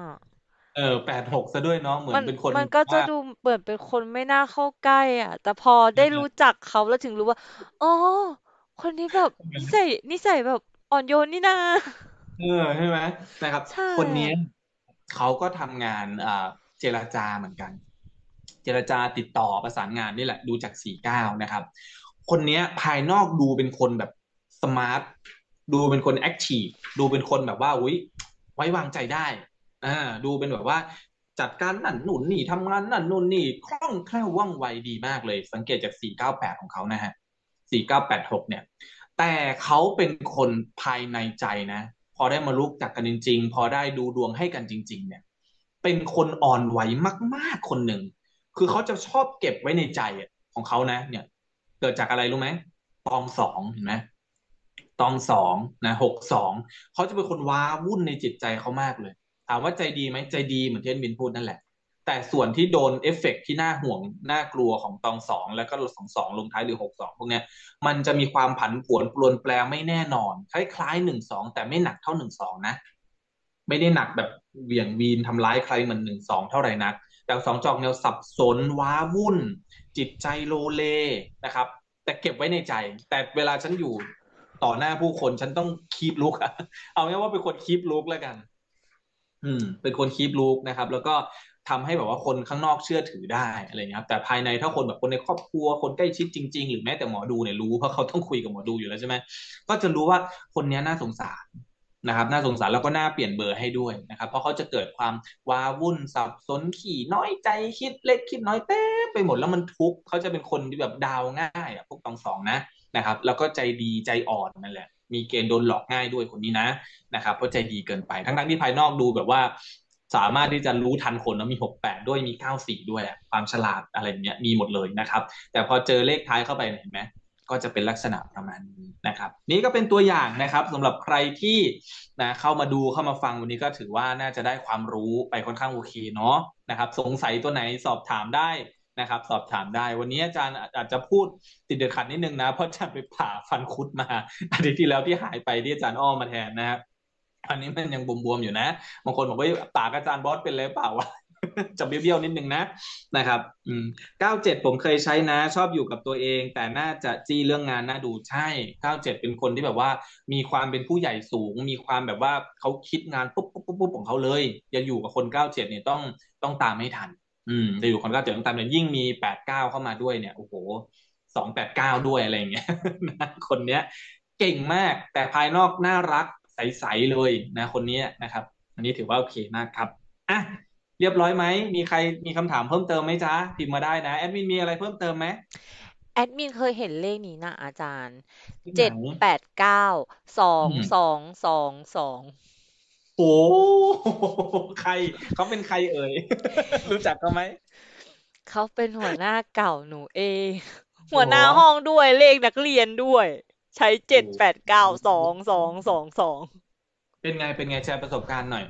86ซะด้วยเนาะเหมือมันนเป็นคนมันก็จะว่าดูเหมือนเป็นคนไม่น่าเข้าใกล้อะแต่พอได้รู้จักเขาแล้วถึงรู้ว่าอ๋อคนนี้แบบนิสัยแบบอ่อนโยนนี่นาเออใช่ไหมนะครับใช่คนเนี้ยอะเขาก็ทำงานเจรจาเหมือนกันเจรจาติดต่อประสานงานนี่แหละดูจาก49นะครับคนเนี้ยภายนอกดูเป็นคนแบบสมาร์ทดูเป็นคนแอคทีฟดูเป็นคนแบบว่าอุ้ยไว้วางใจได้ดูเป็นแบบว่าจัดการนั่นนู่นนี่ทำงานนั่นนู่นนี่คล่องแคล่วว่องไวดีมากเลยสังเกตจาก498ของเขานะฮะ4986เนี่ยแต่เขาเป็นคนภายในใจนะพอได้มารู้จักกันจริงๆพอได้ดูดวงให้กันจริงๆเนี่ยเป็นคนอ่อนไหวมากๆคนหนึ่ง คือเขาจะชอบเก็บไว้ในใจของเขานะเนี่ยเกิดจากอะไรรู้ไหมตองสองเห็นไหมตองสองนะ62เขาจะเป็นคนว้าวุ่นในจิตใจเขามากเลยถามว่าใจดีไหมใจดีเหมือนที่เอ็นบินพูดนั่นแหละแต่ส่วนที่โดนเอฟเฟกต์ที่น่าห่วงน่ากลัวของตองสองแล้วก็22ลงท้ายหรือ62พวกเนี้ยมันจะมีความผันผวนปรวนแปรไม่แน่นอนคล้ายๆ12แต่ไม่หนักเท่า12นะไม่ได้หนักแบบเหวี่ยงวีนทำร้ายใครเหมือน12เท่าไหร่นัก แต่สองจอกแนวสับสนว้าวุ่นจิตใจโลเลนะครับแต่เก็บไว้ในใจแต่เวลาฉันอยู่ต่อหน้าผู้คนฉันต้องคีปลุกอะเอาง่ายว่าเป็นคนคีปลุกแล้วกันเป็นคนคีปลุกนะครับแล้วก็ทำให้แบบว่าคนข้างนอกเชื่อถือได้อะไรเงี้ยครับแต่ภายในถ้าคนแบบคนในครอบครัวคนใกล้ชิดจริงๆหรือแม้แต่หมอดูเนี่ยรู้เพราะเขาต้องคุยกับหมอดูอยู่แล้วใช่ไหมก็จะรู้ว่าคนนี้น่าสงสาร นะครับน่าสงสารแล้วก็น่าเปลี่ยนเบอร์ให้ด้วยนะครับเพราะเขาจะเกิดความว้าวุ่นสับสนขี่น้อยใจคิดเล็กคิดน้อยเต้ไปหมดแล้วมันทุกข์เขาจะเป็นคนที่แบบดาวง่ายพวกตองสองนะครับแล้วก็ใจดีใจอ่อนนั่นแหละมีเกณฑ์โดนหลอกง่ายด้วยคนนี้นะครับเพราะใจดีเกินไปทั้งที่ภายนอกดูแบบว่าสามารถที่จะรู้ทันคนแล้วมี68ด้วยมี94ด้วยความฉลาดอะไรอย่างเงี้ยมีหมดเลยนะครับแต่พอเจอเลขท้ายเข้าไปเห็นไหม ก็จะเป็นลักษณะประมาณนี้นะครับนี่ก็เป็นตัวอย่างนะครับสำหรับใครที่เข้ามาดูเข้ามาฟังวันนี้ก็ถือว่าน่าจะได้ความรู้ไปค่อนข้างโอเคเนาะนะครับสงสัยตัวไหนสอบถามได้นะครับสอบถามได้วันนี้อาจารย์อาจจะพูดติดเดือดขัดนิดนึงนะเพราะอาจารย์ไปผ่าฟันคุดมาอาทิตย์ที่แล้วที่หายไปที่อาจารย์อ้อมมาแทนนะครับอันนี้มันยังบวมๆอยู่นะบางคนบอกว่าปากอาจารย์บอสเป็นเลยเปล่าวะ จะเบี้ยวๆนิดนึงนะครับ97ผมเคยใช้นะชอบอยู่กับตัวเองแต่น่าจะจี้เรื่องงานน่าดูใช่97เป็นคนที่แบบว่ามีความเป็นผู้ใหญ่สูงมีความแบบว่าเขาคิดงานปุ๊บของเขาเลยจะอยู่กับคน97เนี่ยต้องตามให้ทันจะอยู่คน97ต้องตามเลยยิ่งมี89เข้ามาด้วยเนี่ยโอ้โห 289ด้วยอะไรอย่างเงี้ยนะคนเนี้ยเก่งมากแต่ภายนอกน่ารักใสๆเลยนะคนนี้นะครับอันนี้ถือว่าโอเคมากครับอ่ะเรียบร้อยไหมมีใครมีคำถามเพิ่มเติมไหมจ๊ะพิมพ์มาได้นะแอดมินมีอะไรเพิ่มเติมไหมแอดมินเคยเห็นเลขนี้นะอาจารย์ที่ไหน 789สองอืมสองสองสองโอ้ใครเขาเป็นใครเอ่ยรู้จักเขาไหมเขาเป็นหัวหน้าเก่าหนูเองหัโอ้โหวหน้าห้องด้วยเลขนักเรียนด้วยใช้โ 7แปดเก้าสองสองสองสองเป็นไงแชร์ประสบการณ์หน่อย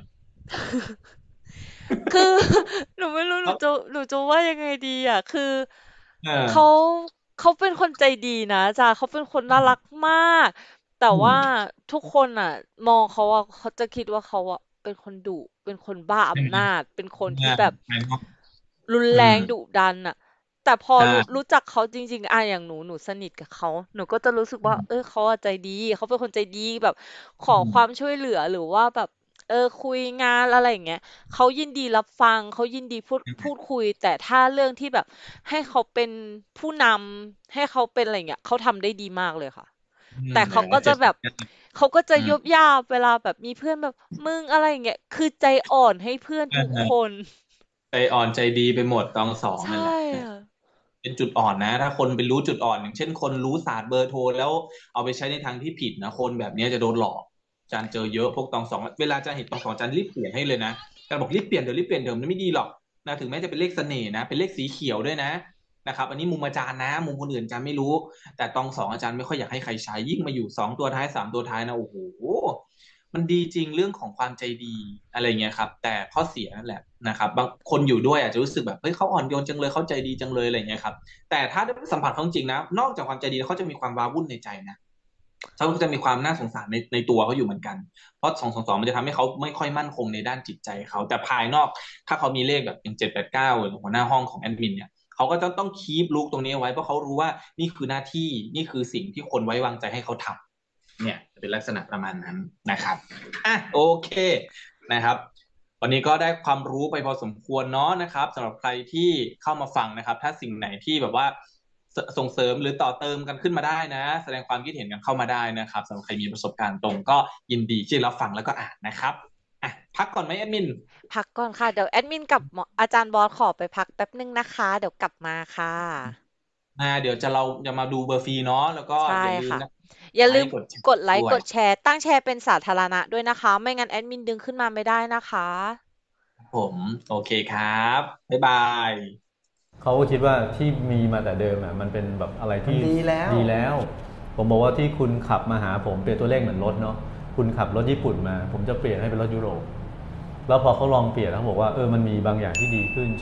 คือหนูไม่รู้หนูเขาจะหนูจะว่ายังไงดีอ่ะคือเออเขาเขาเป็นคนใจดีนะจ๊ะเขาเป็นคนน่ารักมากแต่อืมว่าทุกคนอ่ะมองเขาอ่ะเขาจะคิดว่าเขาอ่ะเป็นคนดุเป็นคนบ้าใช่ไหมอำนาจเป็นคนที่อ่าแบบภายนอกรุนอืมแรงดุดันอ่ะแต่พอใช่รู้จักเขาจริงๆอ่ะอย่างหนูสนิทกับเขาหนูก็จะรู้สึกว่าเออเขาอะใจดีเขาเป็นคนใจดีแบบขออืมความช่วยเหลือหรือว่าแบบคุยงานอะไรอย่างเงี้ย เขายินดีรับฟังเขายินดีพูดคุยแต่ถ้าเรื่องที่แบบให้เขาเป็นผู้นำให้เขาเป็นอะไรเงี้ยเขาทำได้ดีมากเลยค่ะแต่เขาอืมอย่างก็จะแบบนั้นเจ็ดสิบเขาก็จะอืมยบยาบเวลาแบบมีเพื่อนแบบมึงอะไรอย่างเงี้ยคือใจอ่อนให้เพื่อนทุกคเออนใจอ่อนใจดีไปหมดตองสองใช่นั่นแหละค่ะเป็นจุดอ่อนนะถ้าคนไปรู้จุดอ่อนอย่างเช่นคนรู้ศาสตร์เบอร์โทรแล้วเอาไปใช้ในทางที่ผิดนะคนแบบนี้จะโดนหลอกอาจารย์เจอเยอะพวกตองสองเวลาอาจารย์เห็นตองสองอาจารย์รีบเปลี่ยนให้เลยนะอาจารย์บอกรีบเปลี่ยนเดี๋ยวมันไม่ดีหรอกนะถึงแม้จะเป็นเลขเสน่ห์นะเป็นเลขสีเขียวด้วยนะครับอันนี้มุมอาจารย์นะมุมคนอื่นอาจารย์ไม่รู้แต่ตองสองอาจารย์ไม่ค่อยอยากให้ใครใช้ยิ่งมาอยู่2 ตัวท้าย3 ตัวท้ายนะโอ้โหมันดีจริงเรื่องของความใจดีอะไรเงี้ยครับแต่ข้อเสียนั่นแหละนะครับบางคนอยู่ด้วยอาจจะรู้สึกแบบเฮ้ยเขาอ่อนโยนจังเลยเขาใจดีจังเลยอะไรเงี้ยครับ แต่ถ้าได้สัมผัสเขาจริงนะนอกจากความใจดีเขาจะมีความว้าวุ่นในใจนะเขาก็จะมีความน่าสงสารในตัวเขาอยู่เหมือนกันเพราะ222มันจะทำให้เขาไม่ค่อยมั่นคงในด้านจิตใจเขาแต่ภายนอกถ้าเขามีเลขแบบอย่าง789หัวหน้าห้องของแอดมินเนี่ยเขาก็จะต้องคีปลุกตรงนี้ไว้เพราะเขารู้ว่านี่คือหน้าที่นี่คือสิ่งที่คนไว้วางใจให้เขาทำเนี่ยเป็นลักษณะประมาณนั้นนะครับอ่ะโอเคนะครับวันนี้ก็ได้ความรู้ไปพอสมควรเนาะนะครับสำหรับใครที่เข้ามาฟังนะครับถ้าสิ่งไหนที่แบบว่าส่งเสริมหรือต่อเติมกันขึ้นมาได้นะแสดงความคิดเห็นกันเข้ามาได้นะครับสำหรับใครมีประสบการณ์ตรงก็ยินดีที่รับฟังแล้วก็อ่านนะครับอ่ะพักก่อนไหมแอดมินพักก่อนค่ะเดี๋ยวแอดมินกับหมออาจารย์บอสขอไปพักแป๊บนึงนะคะเดี๋ยวกลับมาค่ะเดี๋ยวเราจะมาดูเบอร์ฟรีเนาะแล้วก็ใช่ค่ะอย่าลืมนะอย่าลืมไลค์กดแชร์กดไลค์ด้วยกดแชร์ตั้งแชร์เป็นสาธารณะด้วยนะคะไม่งั้นแอดมินดึงขึ้นมาไม่ได้นะคะผมโอเคครับบ๊ายบายเขาก็คิดว่าที่มีมาแต่เดิมอ่ะมันเป็นแบบอะไรมันที่ดีแล้วดีแล้วผมบอกว่าที่คุณขับมาหาผมเปลี่ยนตัวเลขเหมือนรถเนาะคุณขับรถญี่ปุ่นมาผมจะเปลี่ยนให้เป็นรถยุโรปแล้วพอเขาลองเปลี่ยนเขาบอกว่ามันมีบางอย่างที่ดีขึ้น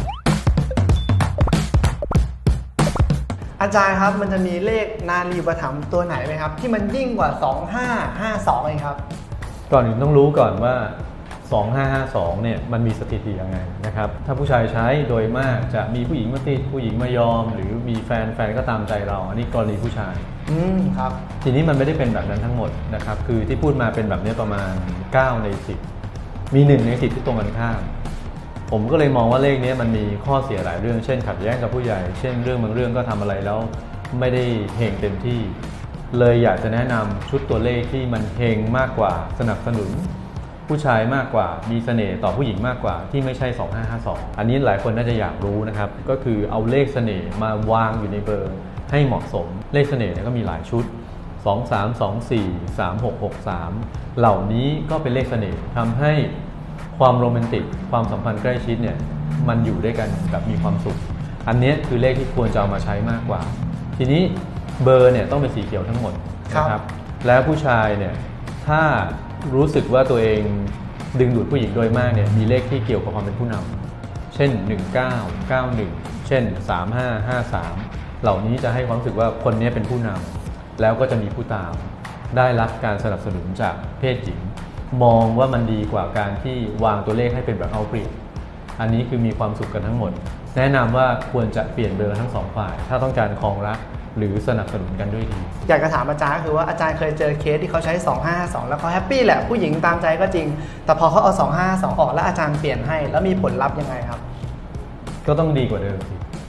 อาจารย์ครับมันจะมีเลขนารีอุปถัมภ์ตัวไหนไหมครับที่มันยิ่งกว่า2552เองครับก่อนอื่นต้องรู้ก่อนว่า2552เนี่ยมันมีสถิติยังไงนะครับถ้าผู้ชายใช้โดยมากจะมีผู้หญิงมาติดผู้หญิงมายอมหรือมีแฟนก็ตามใจเราอันนี้กรณีผู้ชายครับทีนี้มันไม่ได้เป็นแบบนั้นทั้งหมดนะครับคือที่พูดมาเป็นแบบนี้ประมาณ9 ใน 10มี1 ใน 10ที่ตรงกันข้ามผมก็เลยมองว่าเลขนี้มันมีข้อเสียหลายเรื่องเช่นขัดแย้งกับผู้ใหญ่เช่นเรื่องบางเรื่องก็ทำอะไรแล้วไม่ได้เฮงเต็มที่เลยอยากจะแนะนำชุดตัวเลขที่มันเฮงมากกว่าสนับสนุนผู้ชายมากกว่ามีเสน่ห์ต่อผู้หญิงมากกว่าที่ไม่ใช่2552อันนี้หลายคนน่าจะอยากรู้นะครับก็คือเอาเลขเสน่ห์มาวางอยู่ในเบอร์ให้เหมาะสมเลขเสน่ห์ก็มีหลายชุด2324 3663เหล่านี้ก็เป็นเลขเสน่ห์ทำให้ความโรแมนติกความสัมพันธ์ใกล้ชิดเนี่ยมันอยู่ด้วยกันแบบมีความสุขอันนี้คือเลขที่ควรจะเอามาใช้มากกว่าทีนี้เบอร์เนี่ยต้องเป็นสีเขียวทั้งหมดนะครับแล้วผู้ชายเนี่ยถ้ารู้สึกว่าตัวเองดึงดูดผู้หญิงโดยมากเนี่ยมีเลขที่เกี่ยวกับความเป็นผู้นำเช่น1991เช่น3553เหล่านี้จะให้ความรู้สึกว่าคนนี้เป็นผู้นำแล้วก็จะมีผู้ตามได้รับการสนับสนุนจากเพศหญิงมองว่ามันดีกว่าการที่วางตัวเลขให้เป็นแบบเอาเปรียบอันนี้คือมีความสุขกันทั้งหมดแนะนำว่าควรจะเปลี่ยนเบอร์ทั้งสองฝ่ายถ้าต้องการครองรักหรือสนับสนุนกันด้วยดีอยากจะถามอาจารย์คือว่าอาจารย์เคยเจอเคสที่เขาใช้2552แล้วเขาแฮปปี้แหละผู้หญิงตามใจก็จริงแต่พอเขาเอา2552ออกแล้วอาจารย์เปลี่ยนให้แล้วมีผลลัพธ์ยังไงครับก็ต้องดีกว่าเดิมสิ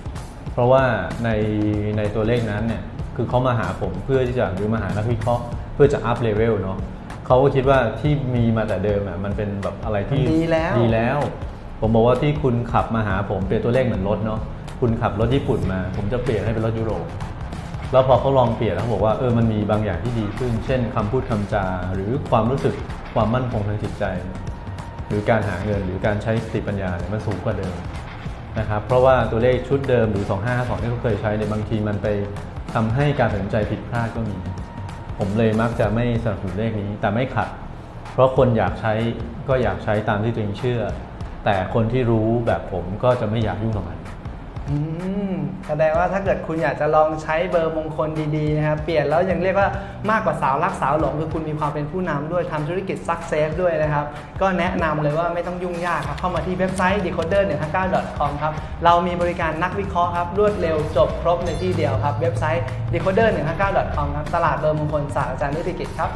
เพราะว่าในตัวเลขนั้นเนี่ยคือเขามาหาผมเพื่อที่จะหรือมาหานักวิเคราะห์เพื่อจะอัพเลเวลเนาะเขาก็คิดว่าที่มีมาแต่เดิมอ่ะมันเป็นแบบอะไรที่ดีแล้วผมบอกว่าที่คุณขับมาหาผมเปลี่ยนตัวเลขเหมือนรถเนาะคุณขับรถญี่ปุ่นมาผมจะเปลี่ยนให้เป็นรถยุโรปแล้วพอเขาลองเปลี่ยนแล้วเขาบอกว่ามันมีบางอย่างที่ดีขึ้นเช่นคำพูดคำจาหรือความรู้สึกความมั่นคงทางจิตใจหรือการหาเงินหรือการใช้สติปัญญาเนี่ยมันสูงกว่าเดิมนะครับเพราะว่าตัวเลขชุดเดิมหรือ2552ที่เขาเคยใช้ในบางทีมันไปทำให้การตัดสินใจผิดพลาดก็มีผมเลยมักจะไม่สนับสนุนเลขนี้แต่ไม่ขัดเพราะคนอยากใช้ก็อยากใช้ตามที่ตัวเองเชื่อแต่คนที่รู้แบบผมก็จะไม่อยากยุ่งกับมันแสดงว่าถ้าเกิดคุณอยากจะลองใช้เบอร์มงคลดีๆนะครับเปลี่ยนแล้วยังเรียกว่ามากกว่าสาวรักสาวหลงคือคุณมีความเป็นผู้นำด้วยทำธุรกิจซักเซสด้วยนะครับก็แนะนำเลยว่าไม่ต้องยุ่งยากครับเข้ามาที่เว็บไซต์ decoder159.com ครับเรามีบริการนักวิเคราะห์ครับรวดเร็วจบครบในที่เดียวครับเว็บไซต์ decoder159.com ครับตลาดเบอร์มงคลศาสตราจารย์นิติกิจครับ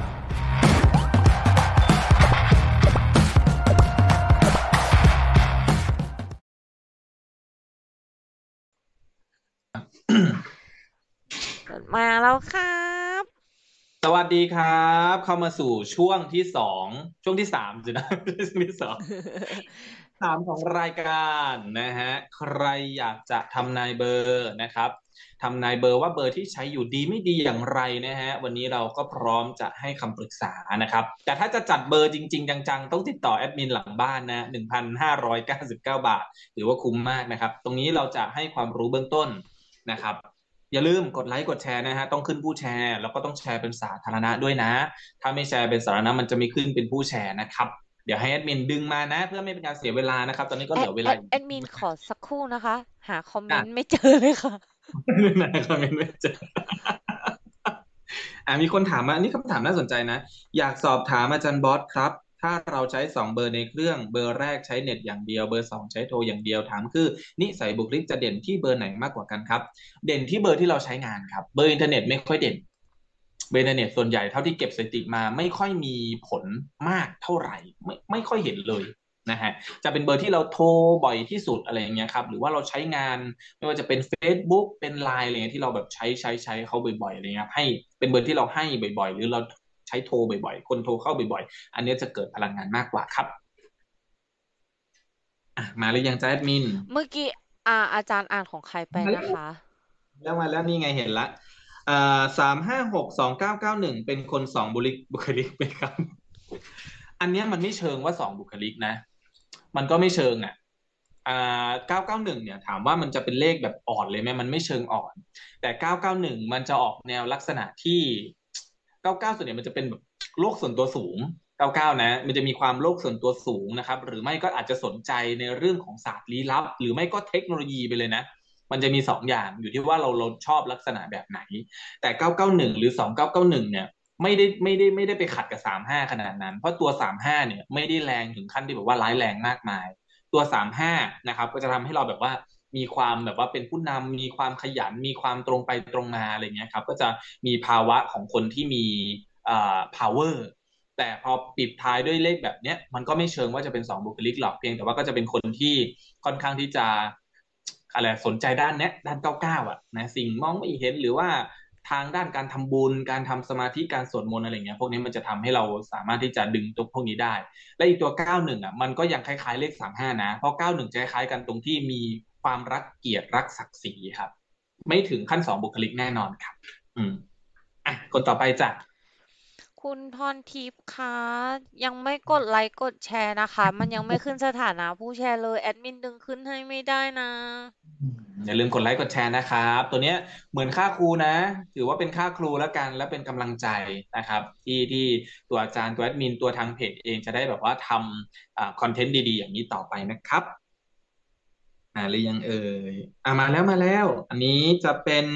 มาแล้วครับสวัสดีครับเข้ามาสู่ช่วงที่2ช่วงที่3สินะช่วงที่3ของรายการนะฮะใครอยากจะทำนายเบอร์นะครับทำนายเบอร์ว่าเบอร์ที่ใช้อยู่ดีไม่ดีอย่างไรนะฮะวันนี้เราก็พร้อมจะให้คำปรึกษานะครับแต่ถ้าจะจัดเบอร์จริงๆจังๆต้องติดต่อแอดมินหลังบ้านนะ 1,599 บาทหรือว่าคุ้มมากนะครับตรงนี้เราจะให้ความรู้เบื้องต้นนะครับอย่าลืมกดไลค์กดแชร์นะฮะต้องขึ้นผู้แชร์แล้วก็ต้องแชร์เป็นสาธารณะด้วยนะถ้าไม่แชร์เป็นสาธารณะมันจะไม่ขึ้นเป็นผู้แชร์นะครับเดี๋ยวให้แอดมินดึงมานะเพื่อไม่เป็นการเสียเวลานะครับตอนนี้ก็เหลือเวลาแอดมินขอสักครู่นะคะหาคอมเมนต์ไม่เจอเลยค่ะนะคอมเมนต์ไม่เจอมีคนถามมาอันนี้คำถามน่าสนใจนะอยากสอบถามอาจารย์บอสครับถ้าเราใช้2เบอร์ในเครื่องเบอร์แรกใช้เน็ตอย่างเดียวเบอร์2ใช้โทรอย่างเดียวถามคือนิสัยบุคลิกจะเด่นที่เบอร์ไหนมากกว่ากันครับเด่นที่เบอร์ที่เราใช้งานครับเบอร์อินเทอร์เน็ตไม่ค่อยเด่นเบอร์อินเทอร์เน็ตส่วนใหญ่เท่าที่เก็บสถิติมาไม่ค่อยมีผลมากเท่าไหร่ไม่ค่อยเห็นเลยนะฮะจะเป็นเบอร์ที่เราโทรบ่อยที่สุดอะไรอย่างเงี้ยครับหรือว่าเราใช้งานไม่ว่าจะเป็น Facebook เป็น LINE อะไรเงี้ยที่เราแบบใช้เขาบ่อยๆอะไรเงี้ยให้เป็นเบอร์ที่เราให้บ่อยๆหรือเราใช้โทรบ่อยๆคนโทรเข้าบ่อยๆอันนี้จะเกิดพลังงานมากกว่าครับมาหรือยังจ้าแอดมินเมื่อกี้อาจารย์อ่านของใครไปนะคะแล้วมาแล้วนี่ไงเห็นละ3562991เป็นคน2บุคลิกไหมครับอันนี้มันไม่เชิงว่า2บุคลิกนะมันก็ไม่เชิง991เนี่ยถามว่ามันจะเป็นเลขแบบอ่อนเลยไหมมันไม่เชิงอ่อนแต่991มันจะออกแนวลักษณะที่99ส่วนใหญ่มันจะเป็นแบบโลกส่วนตัวสูง99นะมันจะมีความโลกส่วนตัวสูงนะครับหรือไม่ก็อาจจะสนใจในเรื่องของศาสตร์ลี้ลับหรือไม่ก็เทคโนโลยีไปเลยนะมันจะมี2อย่างอยู่ที่ว่าเราชอบลักษณะแบบไหนแต่991หรือ2991เนี่ยไม่ได้ไปขัดกับ35ขนาดนั้นเพราะตัว35เนี่ยไม่ได้แรงถึงขั้นที่แบบว่าร้ายแรงมากมายตัว35นะครับก็จะทำให้เราแบบว่ามีความแบบว่าเป็นผู้นำมีความขยันมีความตรงไปตรงมาอะไรเงี้ยครับก็จะมีภาวะของคนที่มีpower แต่พอปิดท้ายด้วยเลขแบบเนี้ยมันก็ไม่เชิงว่าจะเป็น2บุคลิกหรอกเพียงแต่ว่าก็จะเป็นคนที่ค่อนข้างที่จะอะไรสนใจด้านเนี้ยด้าน99นะสิ่งมองไม่เห็นหรือว่าทางด้านการทำบุญการทำสมาธิการสวดมนต์อะไรเงี้ยพวกนี้มันจะทำให้เราสามารถที่จะดึงตัวพวกนี้ได้และอีกตัว91มันก็ยังคล้ายๆเลข35นะเพราะ91จะคล้ายกันตรงที่มีความรักเกียรติรักศักดิ์ศรีครับไม่ถึงขั้น2บุคลิกแน่นอนครับคนต่อไปจ้ะคุณพรทิพย์คะยังไม่กดไลค์กดแชร์นะคะมันยังไม่ขึ้นสถานะผู้แชร์เลยแอดมินดึงขึ้นให้ไม่ได้นะอย่าลืมกดไลค์กดแชร์นะครับตัวเนี้ยเหมือนค่าครูนะถือว่าเป็นค่าครูแล้วกันและเป็นกำลังใจนะครับที่ตัวอาจารย์ตัวแอดมินตัวทางเพจเองจะได้แบบว่าทำคอนเทนต์ดีๆอย่างนี้ต่อไปนะครับหรือยังเอ่ยมาแล้วอันนี้จะเป็น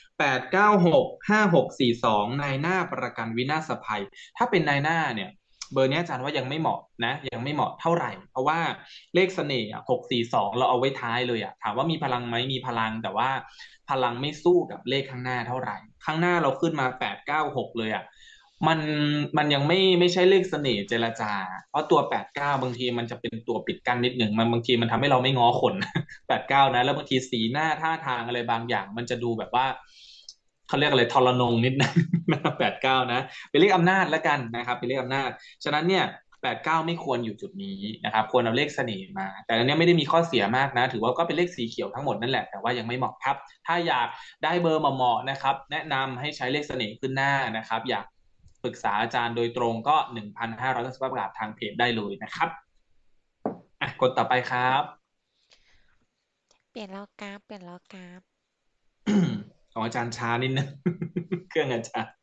8965642นายหน้าประกันวินาศภัยถ้าเป็นนายหน้าเนี่ยเบอร์นี้อาจารย์ว่ายังไม่เหมาะนะยังไม่เหมาะเท่าไหร่เพราะว่าเลขเสน่ห์642เราเอาไว้ท้ายเลยถามว่ามีพลังไหมมีพลังแต่ว่าพลังไม่สู้กับเลขข้างหน้าเท่าไหร่ข้างหน้าเราขึ้นมา896เลยมันมันยังไม่ใช่เลขเสน่ห์เจรจาเพราะตัว89บางทีมันจะเป็นตัวปิดกั้นนิดหนึ่งมันบางทีมันทำให้เราไม่ง้อคน89นะแล้วบางทีสีหน้าท่าทางอะไรบางอย่างมันจะดูแบบว่าเขาเรียกอะไรทรนงนิดนึงนะ89นะเป็นเลขอำนาจแล้วกันนะครับเป็นเลขอำนาจฉะนั้นเนี่ย89ไม่ควรอยู่จุดนี้นะครับควรเอาเลขเสน่ห์มาแต่อันนี้ไม่ได้มีข้อเสียมากนะถือว่าก็เป็นเลขสีเขียวทั้งหมดนั่นแหละแต่ว่ายังไม่เหมาะครับถ้าอยากได้เบอร์เหมาะๆนะครับแนะนำให้ใช้เลขเสน่ห์ขึ้นหน้านะครับอยากปรึกษาอาจารย์โดยตรงก็1,599 บาททางเพจได้เลยนะครับอ่ะกดต่อไปครับเปลี่ยนแล้วกราฟเปลี่ยนแล้วกราฟของอาจารย์ช้านิดนึง เครื่องอาจารย์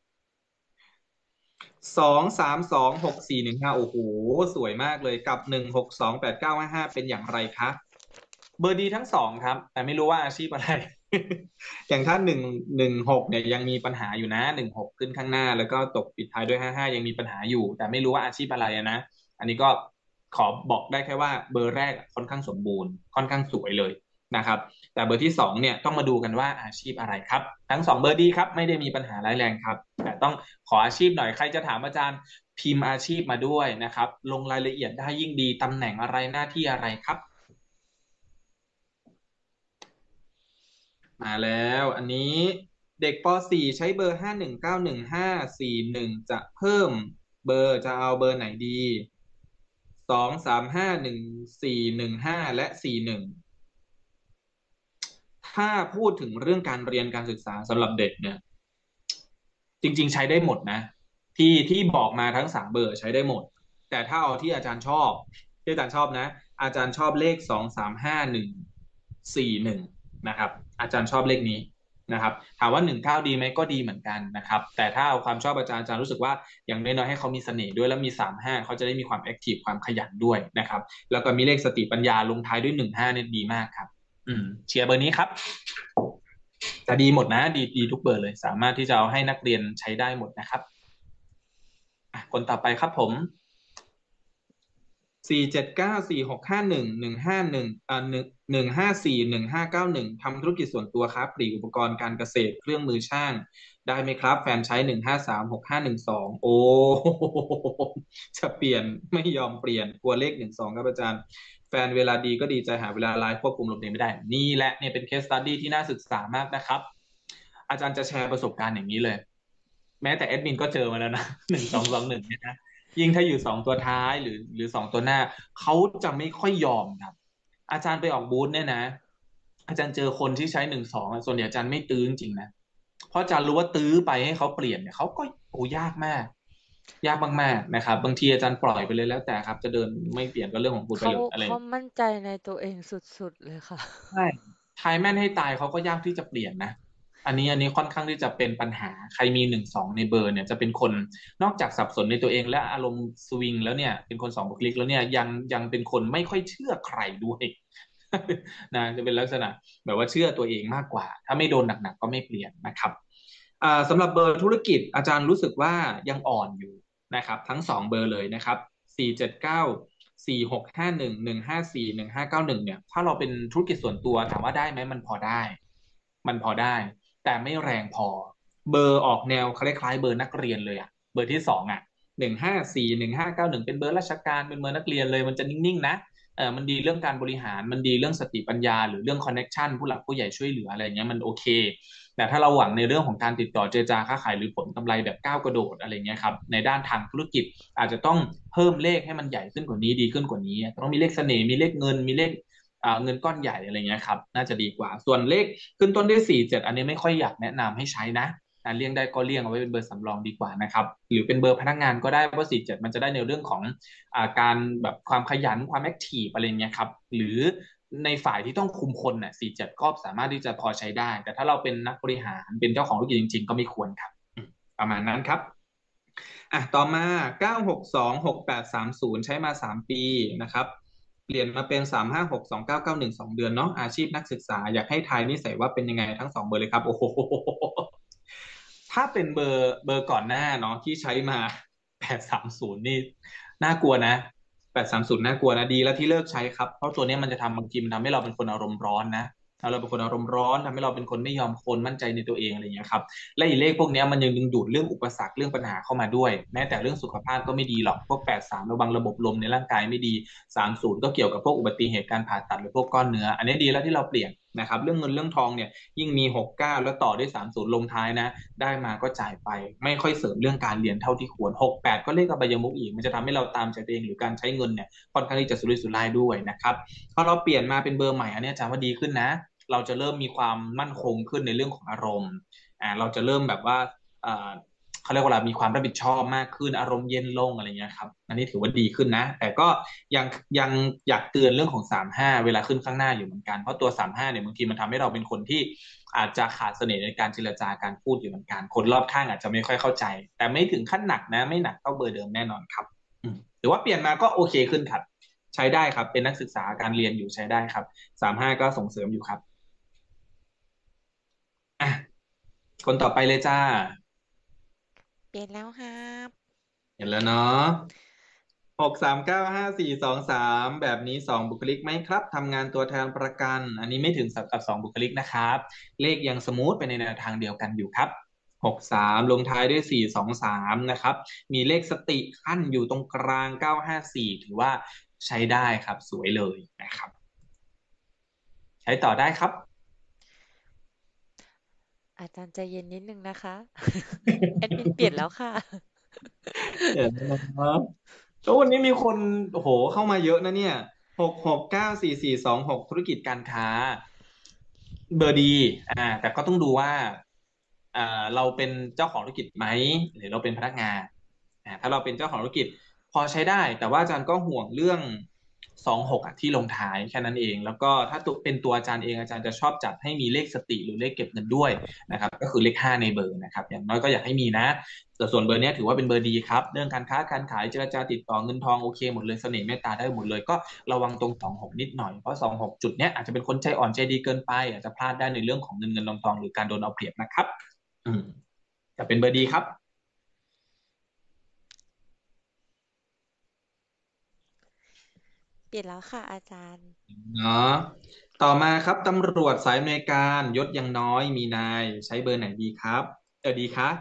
2326415โอ้โหสวยมากเลยกับ1628955เป็นอย่างไรคะเบอร์ดีทั้งสองครับแต่ไม่รู้ว่าอาชีพอะไร อย่างถ้า116เนี่ยยังมีปัญหาอยู่นะ16ขึ้นข้างหน้าแล้วก็ตกปิดท้ายด้วย55ยังมีปัญหาอยู่แต่ไม่รู้ว่าอาชีพอะไรนะอันนี้ก็ขอบอกได้แค่ว่าเบอร์แรกค่อนข้างสมบูรณ์ค่อนข้างสวยเลยนะครับแต่เบอร์ที่2เนี่ยต้องมาดูกันว่าอาชีพอะไรครับทั้ง2เบอร์ดีครับไม่ได้มีปัญหาร้ายแรงครับแต่ต้องขออาชีพหน่อยใครจะถามอาจารย์พิมพ์อาชีพมาด้วยนะครับลงรายละเอียดได้ยิ่งดีตำแหน่งอะไรหน้าที่อะไรครับมาแล้วอันนี้เด็กป .4 ใช้เบอร์519151จะเพิ่มเบอร์จะเอาเบอร์ไหนดี2351415และ41ถ้าพูดถึงเรื่องการเรียนการศึกษาสำหรับเด็กเนี่ยจริงๆใช้ได้หมดนะที่บอกมาทั้ง3เบอร์ใช้ได้หมดแต่ถ้าเอาที่อาจารย์ชอบที่อาจารย์ชอบนะอาจารย์ชอบเลข23514นะครับอาจารย์ชอบเลขนี้นะครับถามว่า19ดีไหมก็ดีเหมือนกันนะครับแต่ถ้าเอาความชอบอาจารย์รู้สึกว่าอย่างน้อยๆให้เขามีเสน่ห์ด้วยแล้วมี35เขาจะได้มีความแอคทีฟความขยันด้วยนะครับแล้วก็มีเลขสติปัญญาลงท้ายด้วย15เนี่ยดีมากครับเชียร์เบอร์นี้ครับแต่ดีหมดนะดีทุกเบอร์เลยสามารถที่จะเอาให้นักเรียนใช้ได้หมดนะครับคนต่อไปครับผม47946511511ทำธุรกิจส่วนตัวครับปลีกอุปกรณ์การเกษตรเครื่องมือช่างได้ไหมครับแฟนใช้1536512โอ้จะเปลี่ยนไม่ยอมเปลี่ยนกลัวเลข12ครับอาจารย์แฟนเวลาดีก็ดีใจหาเวลาไลฟ์ควบคุมลมณ์ไม่ได้นี่แหละเนี่ยเป็นเคสสตัดดี้ที่น่าศึกษามากนะครับอาจารย์จะแชร์ประสบการณ์อย่างนี้เลยแม้แต่แอดมินก็เจอมาแล้วนะ1221เนี่ยนะยิ่งถ้าอยู่2ตัวท้ายหรือ2ตัวหน้าเขาจะไม่ค่อยยอมครับอาจารย์ไปออกบูธเนี่ยนะอาจารย์เจอคนที่ใช้12ส่วนใหญ่อาจารย์ไม่ตื้อจริงๆนะเพราะอาจารย์รู้ว่าตื้อไปให้เขาเปลี่ยนเนี่ยเขาก็โอ้ยากมากยากมากๆนะครับบางทีอาจารย์ปล่อยไปเลยแล้วแต่ครับจะเดินไม่เปลี่ยนก็เรื่องของคุณไปเขาเลยอะไรเขามั่นใจในตัวเองสุดๆเลยค่ะใช่ทายแม่นให้ตายเขาก็ยากที่จะเปลี่ยนนะอันนี้ค่อนข้างที่จะเป็นปัญหาใครมี1-2ในเบอร์เนี่ยจะเป็นคนนอกจากสับสนในตัวเองและอารมณ์สวิงแล้วเนี่ยเป็นคน2 บุคลิกแล้วเนี่ยยังเป็นคนไม่ค่อยเชื่อใครด้วยนะจะเป็นลักษณะแบบว่าเชื่อตัวเองมากกว่าถ้าไม่โดนหนักๆก็ไม่เปลี่ยนนะครับสำหรับเบอร์ธุรกิจอาจารย์รู้สึกว่ายังอ่อนอยู่นะครับทั้ง2เบอร์เลยนะครับ4794651154151เนี่ยถ้าเราเป็นธุรกิจส่วนตัวถามว่าได้ไหมมันพอได้แต่ไม่แรงพอเบอร์ออกแนวคล้ายๆเบอร์นักเรียนเลยอ่ะเบอร์ที่2อ่ะ1541591เป็นเบอร์ราชการเป็นเบอร์นักเรียนเลยมันจะนิ่งๆนะมันดีเรื่องการบริหารมันดีเรื่องสติปัญญาหรือเรื่องคอนเน็กชันผู้หลักผู้ใหญ่ช่วยเหลืออะไรเงี้ยมันโอเคแต่ถ้าเราหวังในเรื่องของการติดต่อเจรจาค้าขายหรือผลกำไรแบบก้าวกระโดดอะไรเงี้ยครับในด้านทางธุรกิจอาจจะต้องเพิ่มเลขให้มันใหญ่ขึ้นกว่านี้ดีขึ้นกว่านี้ต้องมีเลขเสน่ห์มีเลขเงินมีเลขเงินก้อนใหญ่อะไรเงี้ยครับน่าจะดีกว่าส่วนเลขขึ้นต้นด้วย47อันนี้ไม่ค่อยอยากแนะนำให้ใช้นะเลี่ยงได้ก็เลี่ยงเอาไว้เป็นเบอร์สำรองดีกว่านะครับหรือเป็นเบอร์พนักงานก็ได้เพราะ47มันจะได้ในเรื่องของการแบบความขยันความแอคทีฟอะไรเงี้ยครับหรือในฝ่ายที่ต้องคุมคนน่ะ47ก็สามารถที่จะพอใช้ได้แต่ถ้าเราเป็นนักบริหารเป็นเจ้าของธุรกิจจริงๆก็ไม่ควรครับประมาณนั้นครับต่อมา9626830ใช้มา3ปีนะครับเปลี่ยนมาเป็น3562991 2 เดือนเนาะอาชีพนักศึกษาอยากให้ทายนิสัยว่าเป็นยังไงทั้ง2เบอร์เลยครับโอ้โหถ้าเป็นเบอร์ก่อนหน้าเนาะที่ใช้มา830นี่น่ากลัวนะ830น่ากลัวนะดีแล้วที่เลิกใช้ครับเพราะตัวนี้มันจะทำบางทีมันทำให้เราเป็นคนอารมณ์ร้อนนะเราเป็นคนอารมณ์ร้อนทำให้เราเป็นคนไม่ยอมคนมั่นใจในตัวเองอะไรอย่างเงี้ยครับและอีเลขพวกเนี้ยมันยังดึงดูดเรื่องอุปสรรคเรื่องปัญหาเข้ามาด้วยแม้แต่เรื่องสุขภาพก็ไม่ดีหรอกพวก83ระวังระบบลมในร่างกายไม่ดี30ก็เกี่ยวกับพวกอุบัติเหตุการผ่าตัดหรือพวกก้อนเนื้ออันนี้ดีแล้วที่เราเปลี่ยนนะครับเรื่องเงินเรื่องทองเนี่ยยิ่งมี69แล้วต่อด้วย30ลงท้ายนะได้มาก็จ่ายไปไม่ค่อยเสริมเรื่องการเรียนเท่าที่ควร68ก็เลขอบายมุขอีกมันจะทำให้เราตามใจตัวเองหรือการใช้เงินเนี่ยค่อนข้างที่จะสุรุ่ยสุร่ายด้วยนะครับพอเราเปลี่ยนมาเป็นเบอร์ใหม่อันนี้อาจารย์ว่าดีขึ้นนะเราจะเริ่มมีความมั่นคงขึ้นในเรื่องของอารมณ์เราจะเริ่มแบบว่าเขาเรียกว่าอะไรมีความรับผิดชอบมากขึ้นอารมณ์เย็นลงอะไรเงี้ยครับอันนี้ถือว่าดีขึ้นนะแต่ก็ยังยังอยากเตือนเรื่องของ35เวลาขึ้นข้างหน้าอยู่เหมือนกันเพราะตัว35เนี่ยบางทีมันทำให้เราเป็นคนที่อาจจะขาดเสน่ห์ในการเจรจาการพูดอยู่เหมือนกันคนรอบข้างอาจจะไม่ค่อยเข้าใจแต่ไม่ถึงขั้นหนักนะไม่หนักเท่าเบอร์เดิมแน่นอนครับหรือว่าเปลี่ยนมาก็โอเคขึ้นครับใช้ได้ครับเป็นนักศึกษาการเรียนอยู่ใช้ได้ครับ35ก็ส่งเสริมอยู่ครับอ่ะคนต่อไปเลยจ้าเปลี่ยนแล้วครับเห็นแล้วเนาะ6395423แบบนี้2 บุคลิกไหมครับทำงานตัวแทนประกันอันนี้ไม่ถึงกับ2 บุคลิกนะครับเลขยังสมูทไปในแนวทางเดียวกันอยู่ครับ63ลงท้ายด้วย423นะครับมีเลขสติขั้นอยู่ตรงกลาง954ถือว่าใช้ได้ครับสวยเลยนะครับใช้ต่อได้ครับอาจารย์ใจเย็นนิดนึงนะคะ แอดมินเปลี่ยนแล้วค่ะเดี๋ยวนะครับแล้ววันนี้มีคนโอ้โหเข้ามาเยอะนะเนี่ย6694426ธุรกิจการค้าเบอร์ดีแต่ก็ต้องดูว่าเราเป็นเจ้าของธุรกิจไหมหรือเราเป็นพนักงานถ้าเราเป็นเจ้าของธุรกิจพอใช้ได้แต่ว่าอาจารย์ก็ห่วงเรื่อง26ที่ลงท้ายแค่นั้นเองแล้วก็ถ้าเป็นตัวอาจารย์เองอาจารย์จะชอบจัดให้มีเลขสติหรือเลขเก็บเงินด้วยนะครับก็คือเลข5ในเบอร์นะครับอย่างน้อยก็อยากให้มีนะแต่ส่วนเบอร์นี้ถือว่าเป็นเบอร์ดีครับเรื่องการค้าการขายเจรจาติดต่อเงินทองโอเคหมดเลยเสน่ห์เมตตาได้หมดเลยก็ระวังตรง26นิดหน่อยเพราะ26จุดเนี้ยอาจจะเป็นคนใจอ่อนใจดีเกินไปอาจจะพลาดได้ในเรื่องของเงินทองหรือการโดนเอาเปรียบนะครับแต่เป็นเบอร์ดีครับเปลี่ยนแล้วค่ะอาจารย์เนาะต่อมาครับตำรวจสายอำนวยการยศยังน้อยมีนายใช้เบอร์ไหนดีครับดีคะ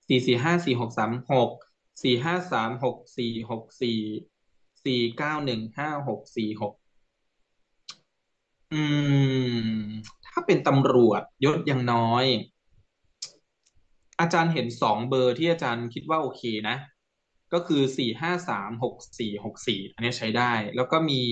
44543645364464491566อืถ้าเป็นตำรวจยศยังน้อยอาจารย์เห็น2 เบอร์ที่อาจารย์คิดว่าโอเคนะก็คือ45364464อันนี้ใช้ได้แล้วก็มี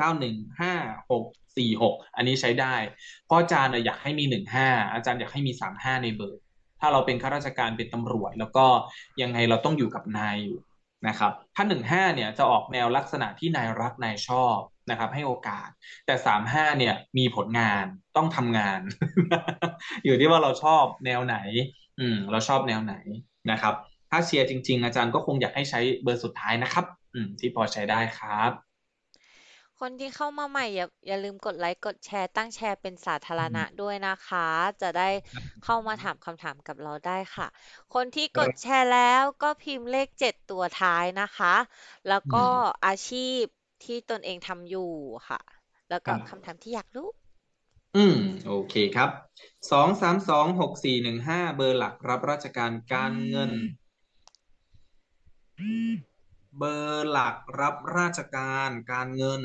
491566อันนี้ใช้ได้เพราะอาจารย์อยากให้มี15อาจารย์อยากให้มี35ในเบอร์ถ้าเราเป็นข้าราชการเป็นตำรวจแล้วก็ยังไงเราต้องอยู่กับนายอยู่นะครับถ้า15เนี่ยจะออกแนวลักษณะที่นายรักนายชอบนะครับให้โอกาสแต่35เนี่ยมีผลงานต้องทำงาน อยู่ที่ว่าเราชอบแนวไหนเราชอบแนวไหนนะครับถ้าเชียร์จริงๆอาจารย์ก็คงอยากให้ใช้เบอร์สุดท้ายนะครับที่พอใช้ได้ครับคนที่เข้ามาใหม่อย่าลืมกดไลค์กดแชร์ตั้งแชร์เป็นสาธารณะด้วยนะคะจะได้เข้ามาถามคำถามกับเราได้ค่ะคนที่กดแชร์แล้วก็พิมพ์เลข7ตัวท้ายนะคะแล้วก็อาชีพที่ตนเองทำอยู่ค่ะแล้วก็คำถามที่อยากรู้โอเคครับ2326415เบอร์หลักรับราชการการเงินเบอร์หลักรับราชการการเงิน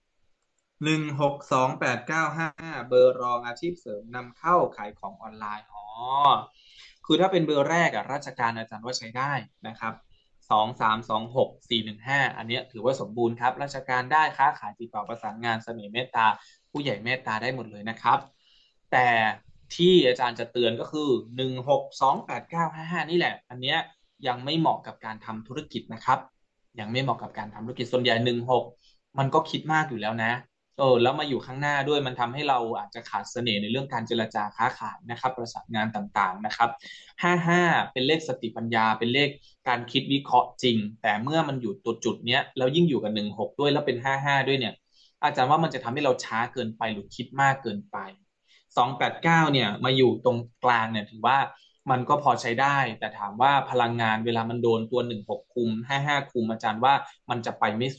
162895เบอร์รองอาชีพเสริมนำเข้าขายของออนไลน์คือถ้าเป็นเบอร์แรกราชการอาจารย์ว่าใช้ได้นะครับ2326415อันนี้ถือว่าสมบูรณ์ครับราชการได้ค้าขายติดต่อประสานงานเสน่ห์เมตตาผู้ใหญ่เมตตาได้หมดเลยนะครับแต่ที่อาจารย์จะเตือนก็คือ162895นี่แหละอันเนี้ยยังไม่เหมาะกับการทำธุรกิจนะครับยังไม่เหมาะกับการทำธุรกิจส่วนใหญ่16มันก็คิดมากอยู่แล้วนะแล้วมาอยู่ข้างหน้าด้วยมันทำให้เราอาจจะขาดเสน่ห์ในเรื่องการเจรจาค้าขายนะครับประสานงานต่างๆนะครับ55เป็นเลขสติปัญญาเป็นเลขการคิดวิเคราะห์จริงแต่เมื่อมันอยู่ตัวจุดเนี้ยแล้วยิ่งอยู่กับ16ด้วยแล้วเป็น55ด้วยเนี่ยอาจารย์ว่ามันจะทำให้เราช้าเกินไปหรือคิดมากเกินไป289เนี่ยมาอยู่ตรงกลางเนี่ยถือว่ามันก็พอใช้ได้แต่ถามว่าพลังงานเวลามันโดนตัว16คุม55คุมอาจารย์ว่ามันจะไปไม่สุด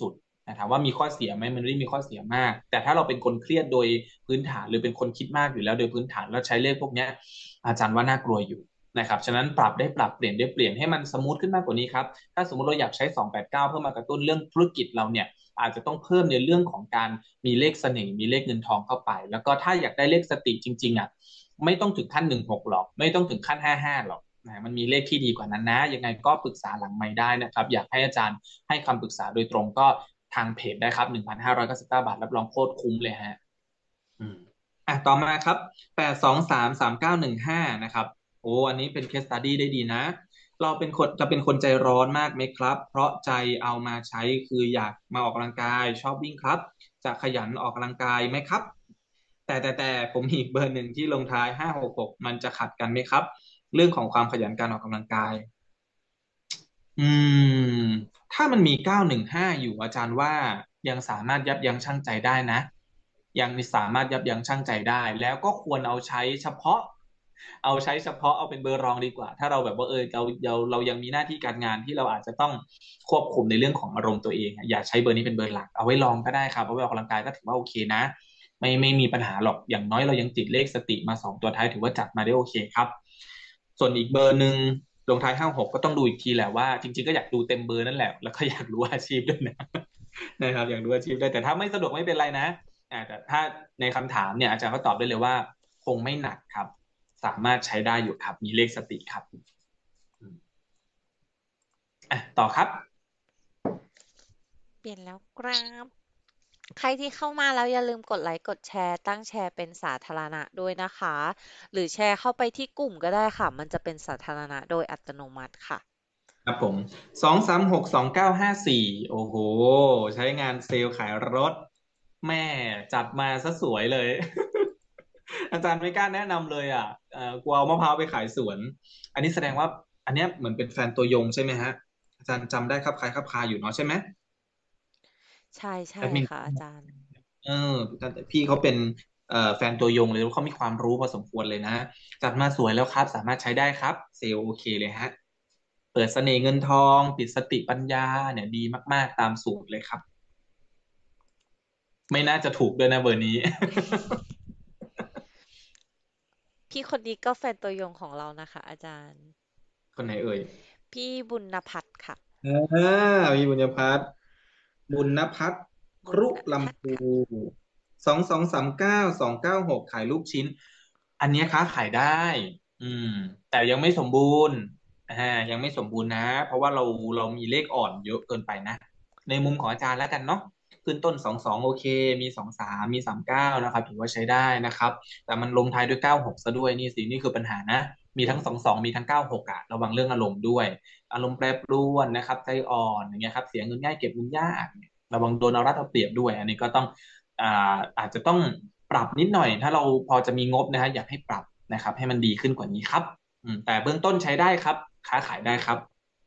ถามว่ามีข้อเสียไหมมันไม่ได้มีข้อเสียมากแต่ถ้าเราเป็นคนเครียดโดยพื้นฐานหรือเป็นคนคิดมากอยู่แล้วโดยพื้นฐานแล้วใช้เลขพวกเนี้ยอาจารย์ว่าน่ากลัวอยู่นะครับฉะนั้นปรับได้ปรับเปลี่ยนได้เปลี่ยนให้มันสมูทขึ้นมากกว่านี้ครับถ้าสมมติเราอยากใช้289เพื่อมากระตุ้นเรื่องธุรกิจเราเนี่ยอาจจะต้องเพิ่มในเรื่องของการมีเลขเสน่ห์มีเลขเงินทองเข้าไปแล้วก็ถ้าอยากได้เลขสติจริงๆอ่ะไม่ต้องถึงขั้น16หรอกไม่ต้องถึงขั้น55หรอกมันมีเลขที่ดีกว่านั้นนะยังไงก็ปรึกษาหลังไมค์ได้นะครับอยากให้อาจารย์ให้คำปรึกษาโดยตรงก็ทางเพจได้ครับ1,599 บาทรับรองโคตรคุ้มเลยฮะต่อมาครับ8233915นะครับโอ้อันนี้เป็น case study ได้ดีนะเราเป็นคนจะเป็นคนใจร้อนมากไหมครับเพราะใจเอามาใช้คืออยากมาออกกำลังกายชอบวิ่งครับจะขยันออกกำลังกายไหมครับแต่ผมมีอีกเบอร์หนึ่งที่ลงท้าย566มันจะขัดกันไหมครับเรื่องของความขยันการออกกำลังกายอืมถ้ามันมี915อยู่อาจารย์ว่ายังสามารถยับยั้งชั่งใจได้นะยังสามารถยับยั้งชั่งใจได้แล้วก็ควรเอาใช้เฉพาะเอาเป็นเบอร์รองดีกว่าถ้าเราแบบว่าเรายังมีหน้าที่การงานที่เราอาจจะต้องควบคุมในเรื่องของอารมณ์ตัวเองอย่าใช้เบอร์นี้เป็นเบอร์หลักเอาไว้ลองก็ได้ครับเอาไว้ออกกำลังกายก็ถือว่าโอเคนะไม่มีปัญหาหรอกอย่างน้อยเรายังติดเลขสติมา2 ตัวท้ายถือว่าจัดมาได้โอเคครับส่วนอีกเบอร์หนึ่งลงท้าย56ก็ต้องดูอีกทีแหละว่าจริงๆก็อยากดูเต็มเบอร์นั่นแหละแล้วก็อยากรู้อาชีพด้วยนะนะครับอยากรู้อาชีพด้วยแต่ถ้าไม่สะดวกไม่เป็นไรนะแต่ถ้าในคำถามเนี่ยอาจารย์ก็ตอบได้เลยว่าคงไม่หนักครับสามารถใช้ได้อยู่ครับมีเลขสติครับต่อครับเปลี่ยนแล้วครับใครที่เข้ามาแล้วอย่าลืมกดไลค์กดแชร์ตั้งแชร์เป็นสาธารณะด้วยนะคะหรือแชร์เข้าไปที่กลุ่มก็ได้ค่ะมันจะเป็นสาธารณะโดยอัตโนมัติค่ะครับผม2362954โอ้โหใช้งานเซลล์ขายรถแม่จัดมาซะสวยเลย อาจารย์ไม่กล้าแนะนำเลยกลัวเอามะพร้าวไปขายสวนอันนี้แสดงว่าอันเนี้ยเหมือนเป็นแฟนตัวยงใช่ไหมฮะอาจารย์จำได้ครับคล้ายครับคาอยู่เนาะใช่ไหมใช่แอดมินค่ะอาจารย์แต่พี่เขาเป็นแฟนตัวยงเลยเขามีความรู้พอสมควรเลยนะจัดมาสวยแล้วครับสามารถใช้ได้ครับเซลล์โอเคเลยฮะเปิดเสน่ห์เงินทองปิดสติปัญญาเนี่ยดีมากๆตามสูตรเลยครับไม่น่าจะถูกด้วยนะเบอร์นี้พี่คนนี้ก็แฟนตัวยงของเรานะคะอาจารย์คนไหนเอ่ยพี่บุญพัฒน์ค่ะมีบุญนภัทรครุลำพู2239296ขายลูกชิ้นอันเนี้ยค้าขายได้อืมแต่ยังไม่สมบูรณ์ยังไม่สมบูรณ์นะเพราะว่าเรามีเลขอ่อนเยอะเกินไปนะในมุมของอาจารย์แล้วกันเนาะขึ้นต้น22โอเคมี23มี39นะครับถือว่าใช้ได้นะครับแต่มันลงท้ายด้วย96ซะด้วยนี่สินี่คือปัญหานะมีทั้ง22มีทั้ง96ระวังเรื่องอารมณ์ด้วยอารมณ์แปรปรวนนะครับใจอ่อนอย่างเงี้ยครับเสียเงินง่ายเก็บเงินยากระวังโดนเอารัดเอาเปรียบด้วยอันนี้ก็ต้องอาจจะต้องปรับนิดหน่อยถ้าเราพอจะมีงบนะฮะอยากให้ปรับนะครับให้มันดีขึ้นกว่านี้ครับแต่เบื้องต้นใช้ได้ครับค้าขายได้ครับ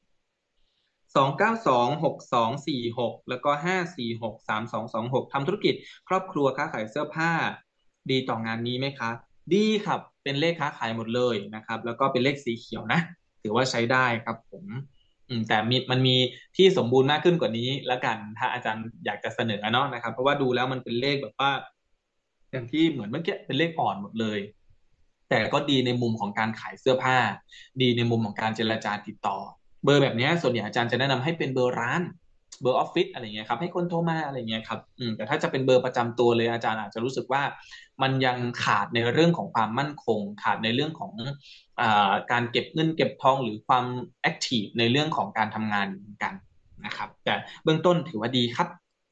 2926246แล้วก็5463226ทำธุรกิจครอบครัวค้าขายเสื้อผ้าดีต่องานนี้ไหมคะดีครับเป็นเลขค้าขายหมดเลยนะครับแล้วก็เป็นเลขสีเขียวนะถือว่าใช้ได้ครับผมแต่มันมีที่สมบูรณ์มากขึ้นกว่านี้แล้วกันถ้าอาจารย์อยากจะเสนอเนาะนะครับเพราะว่าดูแล้วมันเป็นเลขแบบว่าอย่างที่เหมือนเมื่อกี้เป็นเลขอ่อนหมดเลยแต่ก็ดีในมุมของการขายเสื้อผ้าดีในมุมของการเจรจาติดต่อเบอร์แบบนี้ส่วนใหญ่อาจารย์จะแนะนำให้เป็นเบอร์ร้านเบอร์ออฟฟิศอะไรเงี้ยครับให้คนโทรมาอะไรเงี้ยครับแต่ถ้าจะเป็นเบอร์ประจำตัวเลยอาจารย์อาจจะรู้สึกว่ามันยังขาดในเรื่องของความมั่นคงขาดในเรื่องของการเก็บเงินเก็บทองหรือความแอคทีฟในเรื่องของการทำงานเหมือนกันนะครับแต่เบื้องต้นถือว่าดีครับ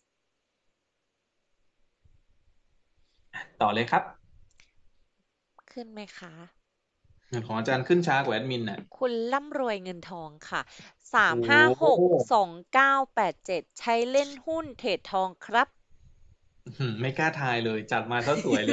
ต่อเลยครับขึ้นไหมคะเงินของอาจารย์ขึ้นช้ากว่าแอดมินน่ะคุณร่ำรวยเงินทองค่ะโอ้ 356297ใช้เล่นหุ้นเทรดทองครับไม่กล้าทายเลยจัดมาซะสวยเลย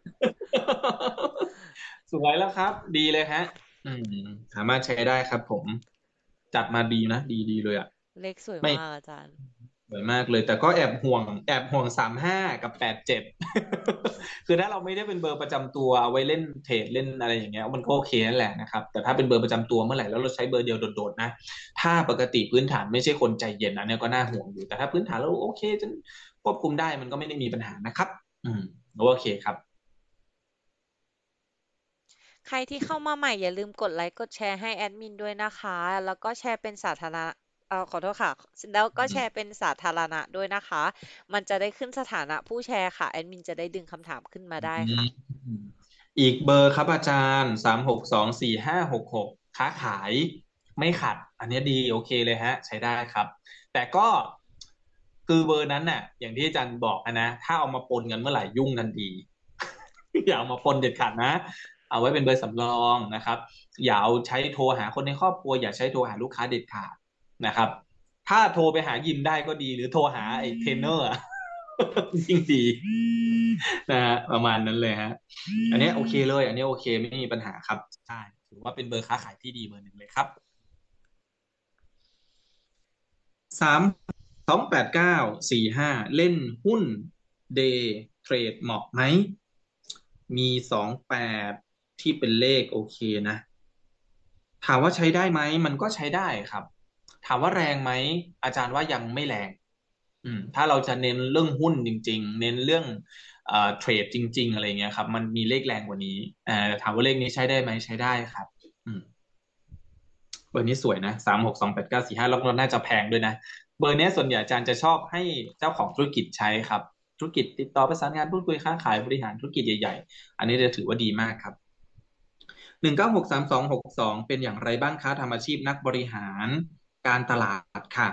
สวยแล้วครับดีเลยฮะสามารถใช้ได้ครับผมจัดมาดีนะดีเลยอ่ะเลขสวยไม่มากอาจารย์สวยมากเลยแต่ก็แอบห่วง35 กับ 87 คือถ้าเราไม่ได้เป็นเบอร์ประจำตัวเอาไว้เล่นเทรดเล่นอะไรอย่างเงี้ยมันก็โอเคนั่นแหละนะครับแต่ถ้าเป็นเบอร์ประจำตัวเมื่อไหร่แล้วเราใช้เบอร์เดียวโดดๆนะถ้าปกติพื้นฐานไม่ใช่คนใจเย็นอันเนี้ยก็น่าห่วงอยู่แต่ถ้าพื้นฐานเราโอเคจนควบคุมได้มันก็ไม่ได้มีปัญหานะครับอืมโอเคครับใครที่เข้ามาใหม่อย่าลืมกดไลค์กดแชร์ให้แอดมินด้วยนะคะแล้วก็แชร์เป็นสาธารณะขอโทษค่ะแล้วก็แชร์เป็นสาธารณะด้วยนะคะมันจะได้ขึ้นสถานะผู้แชร์ค่ะแอดมินจะได้ดึงคำถามขึ้นมาได้อืค่ะมอีกเบอร์ครับอาจารย์362456ค้าขายไม่ขัดอันนี้ดีโอเคเลยฮะใช้ได้ครับแต่ก็คือเบอร์นั้นน่ะอย่างที่อาจารย์บอกนะถ้าเอามาปนกันเมื่อไหร่ยุ่งทันทีอย่าเอามาปนเด็ดขาดนะเอาไว้เป็นเบอร์สำรองนะครับอย่าเอาใช้โทรหาคนในครอบครัวอย่าใช้โทรหาลูกค้าเด็ดขาดนะครับถ้าโทรไปหายิมได้ก็ดีหรือโทรหาไอ้เทรนเนอร์อะ ยิ่งดีนะฮะประมาณนั้นเลยฮะอันนี้โอเคเลยอันนี้โอเคไม่มีปัญหาครับใช่ถือว่าเป็นเบอร์ค้าขายที่ดีเบอร์หนึ่งเลยครับ328945เล่นหุ้นเดย์เทรดเหมาะไหมมี28ที่เป็นเลขโอเคนะถามว่าใช้ได้ไหมมันก็ใช้ได้ครับถามว่าแรงไหมอาจารย์ว่ายังไม่แรงถ้าเราจะเน้นเรื่องหุ้นจริงๆเน้นเรื่องเทรดจริงๆอะไรเงี้ยครับมันมีเลขแรงกว่านี้ถามว่าเลขนี้ใช้ได้ไหมใช้ได้ครับอืมเบอร์นี้สวยนะ36289455แล้วก็น่าจะแพงด้วยนะเบอร์นี้ส่วนใหญ่อาจารย์จะชอบให้เจ้าของธุรกิจใช้ครับธุรกิจติดต่อประสานงานพูดคุยค้าขายบริหารธุรกิจใหญ่ๆอันนี้จะถือว่าดีมากครับ196362เป็นอย่างไรบ้างคะทำอาชีพนักบริหารการตลาดค่ะ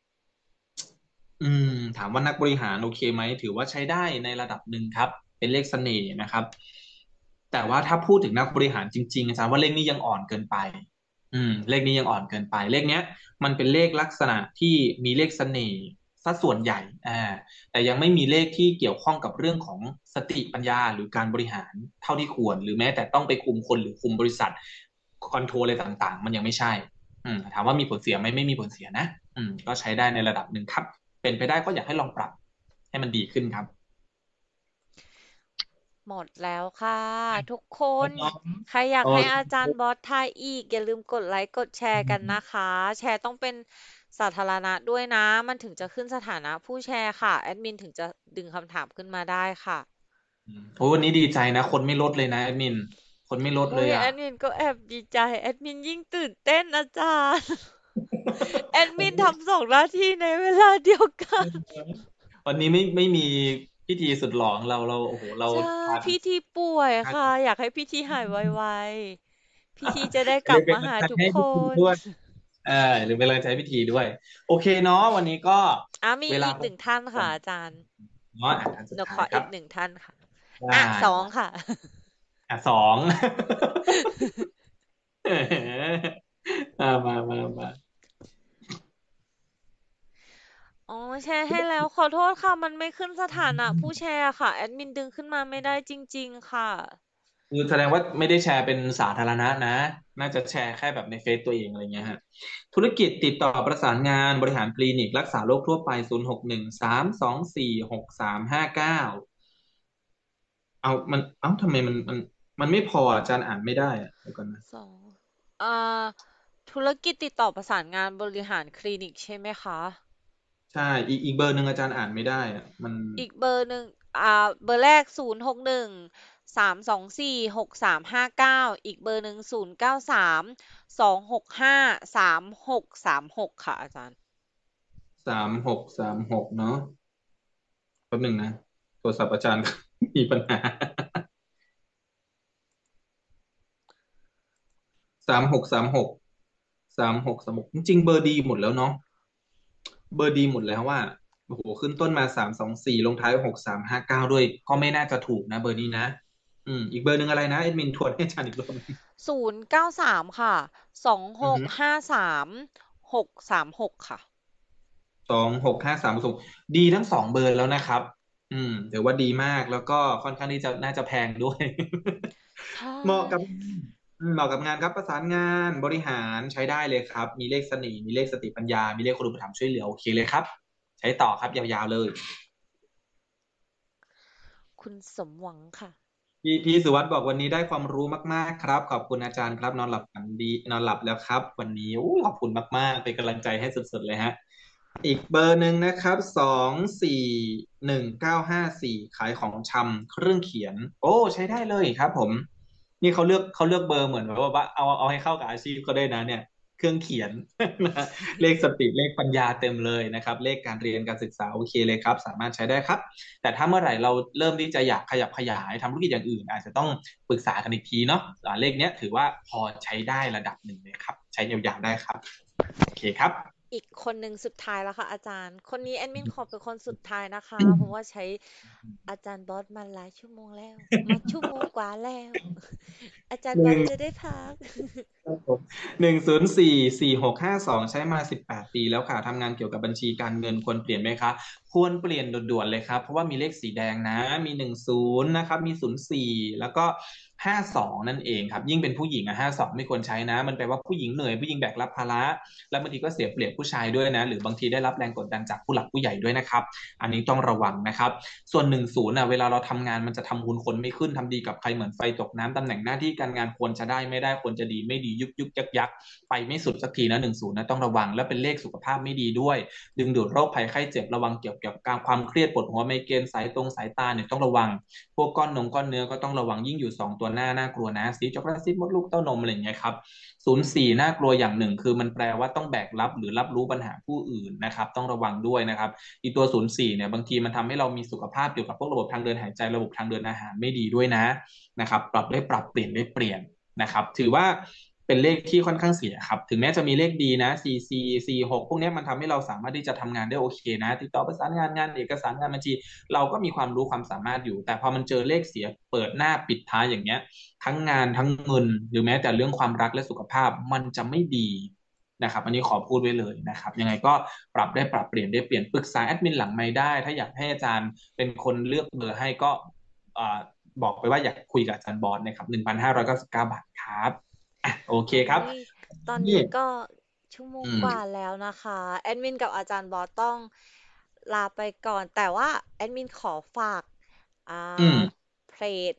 ถามว่านักบริหารโอเคไหมถือว่าใช้ได้ในระดับหนึ่งครับเป็นเลขเสน่ห์นะครับแต่ว่าถ้าพูดถึงนักบริหารจริงๆอาจารย์ว่าเลขนี้ยังอ่อนเกินไปเลขนี้ยังอ่อนเกินไปเลขเนี้ยมันเป็นเลขลักษณะที่มีเลขเสน่ห์ซะส่วนใหญ่แต่ยังไม่มีเลขที่เกี่ยวข้องกับเรื่องของสติปัญญาหรือการบริหารเท่าที่ควรหรือแม้แต่ต้องไปคุมคนหรือคุมบริษัทคอนโทรลอะไรต่างๆมันยังไม่ใช่ถามว่ามีผลเสียไหมไม่มีผลเสียนะก็ใช้ได้ในระดับหนึ่งครับ เป็นไปได้ก็อยากให้ลองปรับให้มันดีขึ้นครับหมดแล้วค่ะทุกคโอนใครอยากให้อาเคจารย์บอสทายอีกอย่าลืมกดไลค์กดแชร์กันนะคะแชร์ต้องเป็นสาธารณะด้วยนะมันถึงจะขึ้นสถานะผู้แชร์ค่ะแอดมินถึงจะดึงคำถามขึ้นมาได้ค่ะโอ้วันนี้ดีใจนะคนไม่ลดเลยนะแอดมินคนไม่ลดเลยอ่ะโอ้ยแอดมินก็แอบดีใจแอดมินยิ่งตื่นเต้นอาจารย์แอดมินทำ2 หน้าที่ในเวลาเดียวกันวันนี้ไม่มีพิธีสุดหลอของเราโอ้โหเราใช่ทานพี่ทีป่วยทานค่ะอยากให้พี่ทีหายไวๆพี่ทีจะได้กเลยเป็นลับมากำลังใจให้หาทุกคพิธีนด้วยหรือเป็นกำลังใจให้พิธีด้วยโอเคเนาะวันนี้ก็มีเวลาอีกหนึ่งท่านผมค่ะอาจารย์เนาะท่านสุหนูดท้ายครับขออีกหนึ่งท่านค่ะได้สองค่ะสอง มาอ๋อแชร์ให้แล้วขอโทษค่ะมันไม่ขึ้นสถานะผู้แชร์ค่ะแอดมินดึงขึ้นมาไม่ได้จริงๆค่ะคือแสดงว่าไม่ได้แชร์เป็นสาธารณะนะน่าจะแชร์แค่แบบในเฟซตัวเองอะไรเงี้ยฮะธุรกิจติดต่อประสานงานบริหารคลินิกรักษาโรคทั่วไป0613246359ทำไมมันไม่พออาจารย์อ่านไม่ได้อะเดี๋ยวก่อนนะสองอ่าธุรกิจติดต่อประสานงานบริหารคลินิกใช่ไหมคะใช่อีกเบอร์หนึ่งอาจารย์อ่านไม่ได้อะมันอีกเบอร์หนึ่งเบอร์แรก061 324 6359อีกเบอร์หนึ่ง0932653636ค่ะอาจารย์ 3636เนาะแป๊บหนึ่งนะโทรศัพท์อาจารย์มีปัญหา3636จริงๆเบอร์ดีหมดแล้วเนาะ เบอร์ดีหมดแล้วว่าโอ้โหขึ้นต้นมา324ลงท้าย6359ด้วยก็ไม่น่าจะถูกนะเบอร์นี้นะอีกเบอร์หนึ่งอะไรนะเอ็ดมินทวนให้อาจารย์อีกรอบ 093ค่ะอือฮึ 2653 636ค่ะ 2653ดีทั้งสองเบอร์แล้วนะครับถือว่าดีมากแล้วก็ค่อนข้างที่จะน่าจะแพงด้วยใช่เหมาะกับเหมาะกับงานครับประสานงานบริหารใช้ได้เลยครับมีเลขเสน่ห์มีเลขสติปัญญามีเลขคนอุปถัมภ์ช่วยเหลือโอเคเลยครับใช้ต่อครับยาวๆเลยคุณสมหวังค่ะพี่สุวัสด์บอกวันนี้ได้ความรู้มากๆครับขอบคุณอาจารย์ครับนอนหลับฝันดีนอนหลับแล้วครับวันนี้ขอบคุณมากๆเป็นกำลังใจให้สุดๆเลยฮะอีกเบอร์หนึ่งนะครับ241954ขายของชำเครื่องเขียนโอ้ใช้ได้เลยครับผมนี่เขาเลือกเบอร์เหมือนแบบว่าเอาให้เข้ากับอาชีพเขาได้นะเนี่ยเครื่องเขียนนะเลขสติเลขปัญญาเต็มเลยนะครับเลขการเรียนการศึกษาโอเคเลยครับสามารถใช้ได้ครับ แต่ถ้าเมื่อไหร่เราเริ่มที่จะอยากขยับขยายทำธุรกิจอย่างอื่นอาจจะต้องปรึกษากันอีกทีเนาะเลขเนี้ยถือว่าพอใช้ได้ระดับหนึ่งเลยครับใช้ยาวๆได้ครับโอเคครับอีกคนหนึ่งสุดท้ายแล้วค่ะอาจารย์คนนี้แอดมินขอเป็นคนสุดท้ายนะคะเพราะว่าใช้อาจารย์บอสมาหลายชั่วโมงแล้วมาชั่วโมงกว่าแล้วอาจารย์บอสหนึ่งจะได้พัก 104462ใช้มา18 ปีแล้วค่ะทำงานเกี่ยวกับบัญชีการเงินควรเปลี่ยนไหมคะควรเปลี่ยนด่วนๆเลยครับเพราะว่ามีเลขสีแดงนะมี10นะครับมี04แล้วก็52นั่นเองครับยิ่งเป็นผู้หญิง52ไม่ควรใช้นะมันแปลว่าผู้หญิงเหนื่อยผู้หญิงแบกรับภาระแล้วบางทีก็เสียเปรียบผู้ชายด้วยนะหรือบางทีได้รับแรงกดดันจากผู้หลักผู้ใหญ่ด้วยนะครับอันนี้ต้องระวังนะครับส่วน10เวลาเราทำงานมันจะทำบุญคนไม่ขึ้นทำดีกับใครเหมือนไฟตกน้ำตำแหน่งหน้าที่การงานควรจะได้ไม่ได้ควรจะดีไม่ดียุกยักไปไม่สุดสักทีนะ10นะต้องระวังและเป็นเลขสุขภาพไม่ดีด้วยดึงดูดโรคภัยไข้เจ็บระวังเกี่ยวกับการความเครียดปวดหัวไมเกรนสายตาเนี่ยต้องระวังพวกก้อนเนื้อก็ต้องระวังยิ่งอยู่2ตัวหน้าน่ากลัวนะซีจ็อกโกแลตซีดมดลูกเต้านมอะไรอย่างเงี้ยครับ04น่ากลัวอย่างหนึ่งคือมันแปลว่าต้องแบกรับหรือรับรู้ปัญหาผู้อื่นนะครับต้องระวังด้วยนะครับอีตัว04เนี่ยบางทีมันทำให้เรามีสุขภาพเกี่ยวกับพวกระบบทางเดินหายใจระบบทางเดินอาหารไม่ดีด้วยนะครับปรับได้ปรับเปลี่ยนนะครับถือว่าเป็นเลขที่ค่อนข้างเสียครับถึงแม้จะมีเลขดีนะ4446พวกนี้มันทำให้เราสามารถที่จะทำงานได้โอเคนะติดต่อประสานงานเอกสารงานบัญชีเราก็มีความรู้ความสามารถอยู่แต่พอมันเจอเลขเสียเปิดหน้าปิดท้ายอย่างเงี้ยทั้งงานทั้งเงินหรือแม้แต่เรื่องความรักและสุขภาพมันจะไม่ดีนะครับอันนี้ขอพูดไว้เลยนะครับยังไงก็ปรับได้ปรับเปลี่ยนได้เปลี่ยนปรึกษาแอดมินหลังไมค์ได้ถ้าอยากให้อาจารย์เป็นคนเลือกเบอร์ให้ก็อ่าบอกไปว่าอยากคุยกับอาจารย์บอสนะครับ1,599 บาทครับโอเคครับโอ้ยตอนนี่นี้ก็ชั่วโมงอืมกว่าแล้วนะคะแอดมินกับอาจารย์บอสต้องลาไปก่อนแต่ว่าแอดมินขอฝากอ่อืมเพจ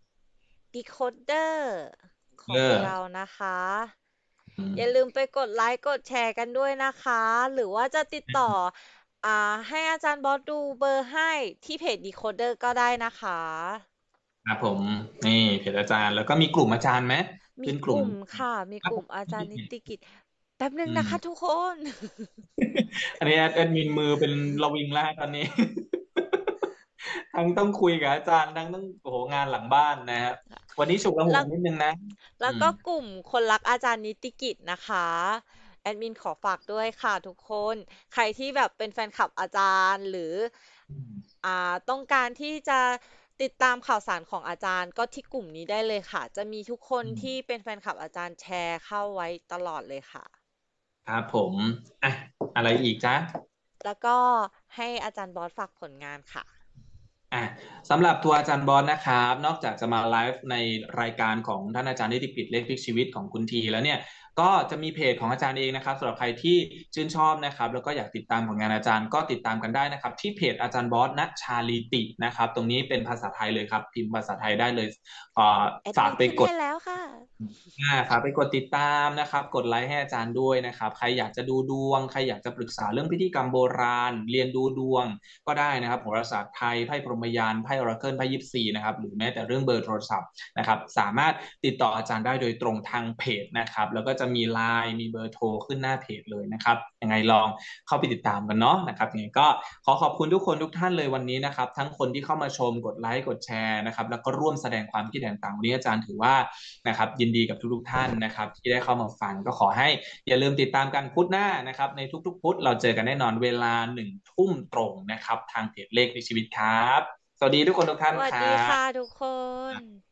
Decoder ขเอองอเรานะคะอืมอย่าลืมไปกดไลค์กดแชร์กันด้วยนะคะหรือว่าจะติดต่อให้อาจารย์บอสดูเบอร์ให้ที่เพจ Decoder ก็ได้นะคะครับผมนี่เพจอาจารย์แล้วก็มีกลุ่มอาจารย์ไหมมีเป็นกลุ่มกลุ่มค่ะมีครับกลุ่มอาจารย์นิติกิจแป๊บนึงอืมนะคะทุกคนอันนี้แอดมินมือเป็นระวิงแล้วตอนนี้ทั้งต้องคุยกับอาจารย์ทั้งต้องโอ้โหงานหลังบ้านนะฮะวันนี้ฉุกละหุแล้วกนิดนึงนะแล้วอืมก็กลุ่มคนรักอาจารย์นิติกิจนะคะแอดมินขอฝากด้วยค่ะทุกคนใครที่แบบเป็นแฟนคลับอาจารย์หรืออืมต้องการที่จะติดตามข่าวสารของอาจารย์ก็ที่กลุ่มนี้ได้เลยค่ะจะมีทุกคนอืมที่เป็นแฟนคลับอาจารย์แชร์เข้าไว้ตลอดเลยค่ะครับผมอ่ะอะไรอีกจ๊ะแล้วก็ให้อาจารย์บอสฝากผลงานค่ะอ่ะสำหรับทัวร์อาจารย์บอลนะครับนอกจากจะมาไลฟ์ในรายการของท่านอาจารย์นิติกิจเลขพลิกชีวิตของคุณทีแล้วเนี่ยก็จะมีเพจของอาจารย์เองนะครับสำหรับใครที่ชื่นชอบนะครับแล้วก็อยากติดตามผลงานอาจารย์ก็ติดตามกันได้นะครับที่เพจอาจารย์บอสณชาลีตินะครับตรงนี้เป็นภาษาไทยเลยครับพิมพ์ภาษาไทยได้เลยแอดฝากไปกดมินขึ้นให้แล้วค่ะฝากไปกดติดตามนะครับกดไลค์ให้อาจารย์ด้วยนะครับใครอยากจะดูดวงใครอยากจะปรึกษาเรื่องพิธีกรรมโบราณเรียนดูดวงก็ได้นะครับโหราศาสตร์ไทยไพ่พรหมยานไพ่ออราเคิลไพ่ยิปซีนะครับหรือแม้แต่เรื่องเบอร์โทรศัพท์นะครับสามารถติดต่ออาจารย์ได้โดยตรงทางเพจนะครับแล้วก็จะมีไลน์มีเบอร์โทรขึ้นหน้าเพจเลยนะครับยังไงลองเข้าไปติดตามกันเนาะนะครับยังไงก็ขอขอบคุณทุกคนทุกท่านเลยวันนี้นะครับทั้งคนที่เข้ามาชมกดไลค์กดแชร์นะครับแล้วก็ร่วมแสดงความคิดเห็นต่างๆวันนี้อาจารย์ถือว่า นะครับยินดีกับทุกๆท่านนะครับที่ได้เข้ามาฟังก็ขอให้อย่าลืมติดตามกันพุธหน้านะครับในทุกๆพุธเราเจอกันแน่นอนเวลา1 ทุ่มตรงนะครับทางเพจเลขในชีวิตครับสวัสดีทุกคนทุกท่านสวัสครัดีค่ะบทุกคน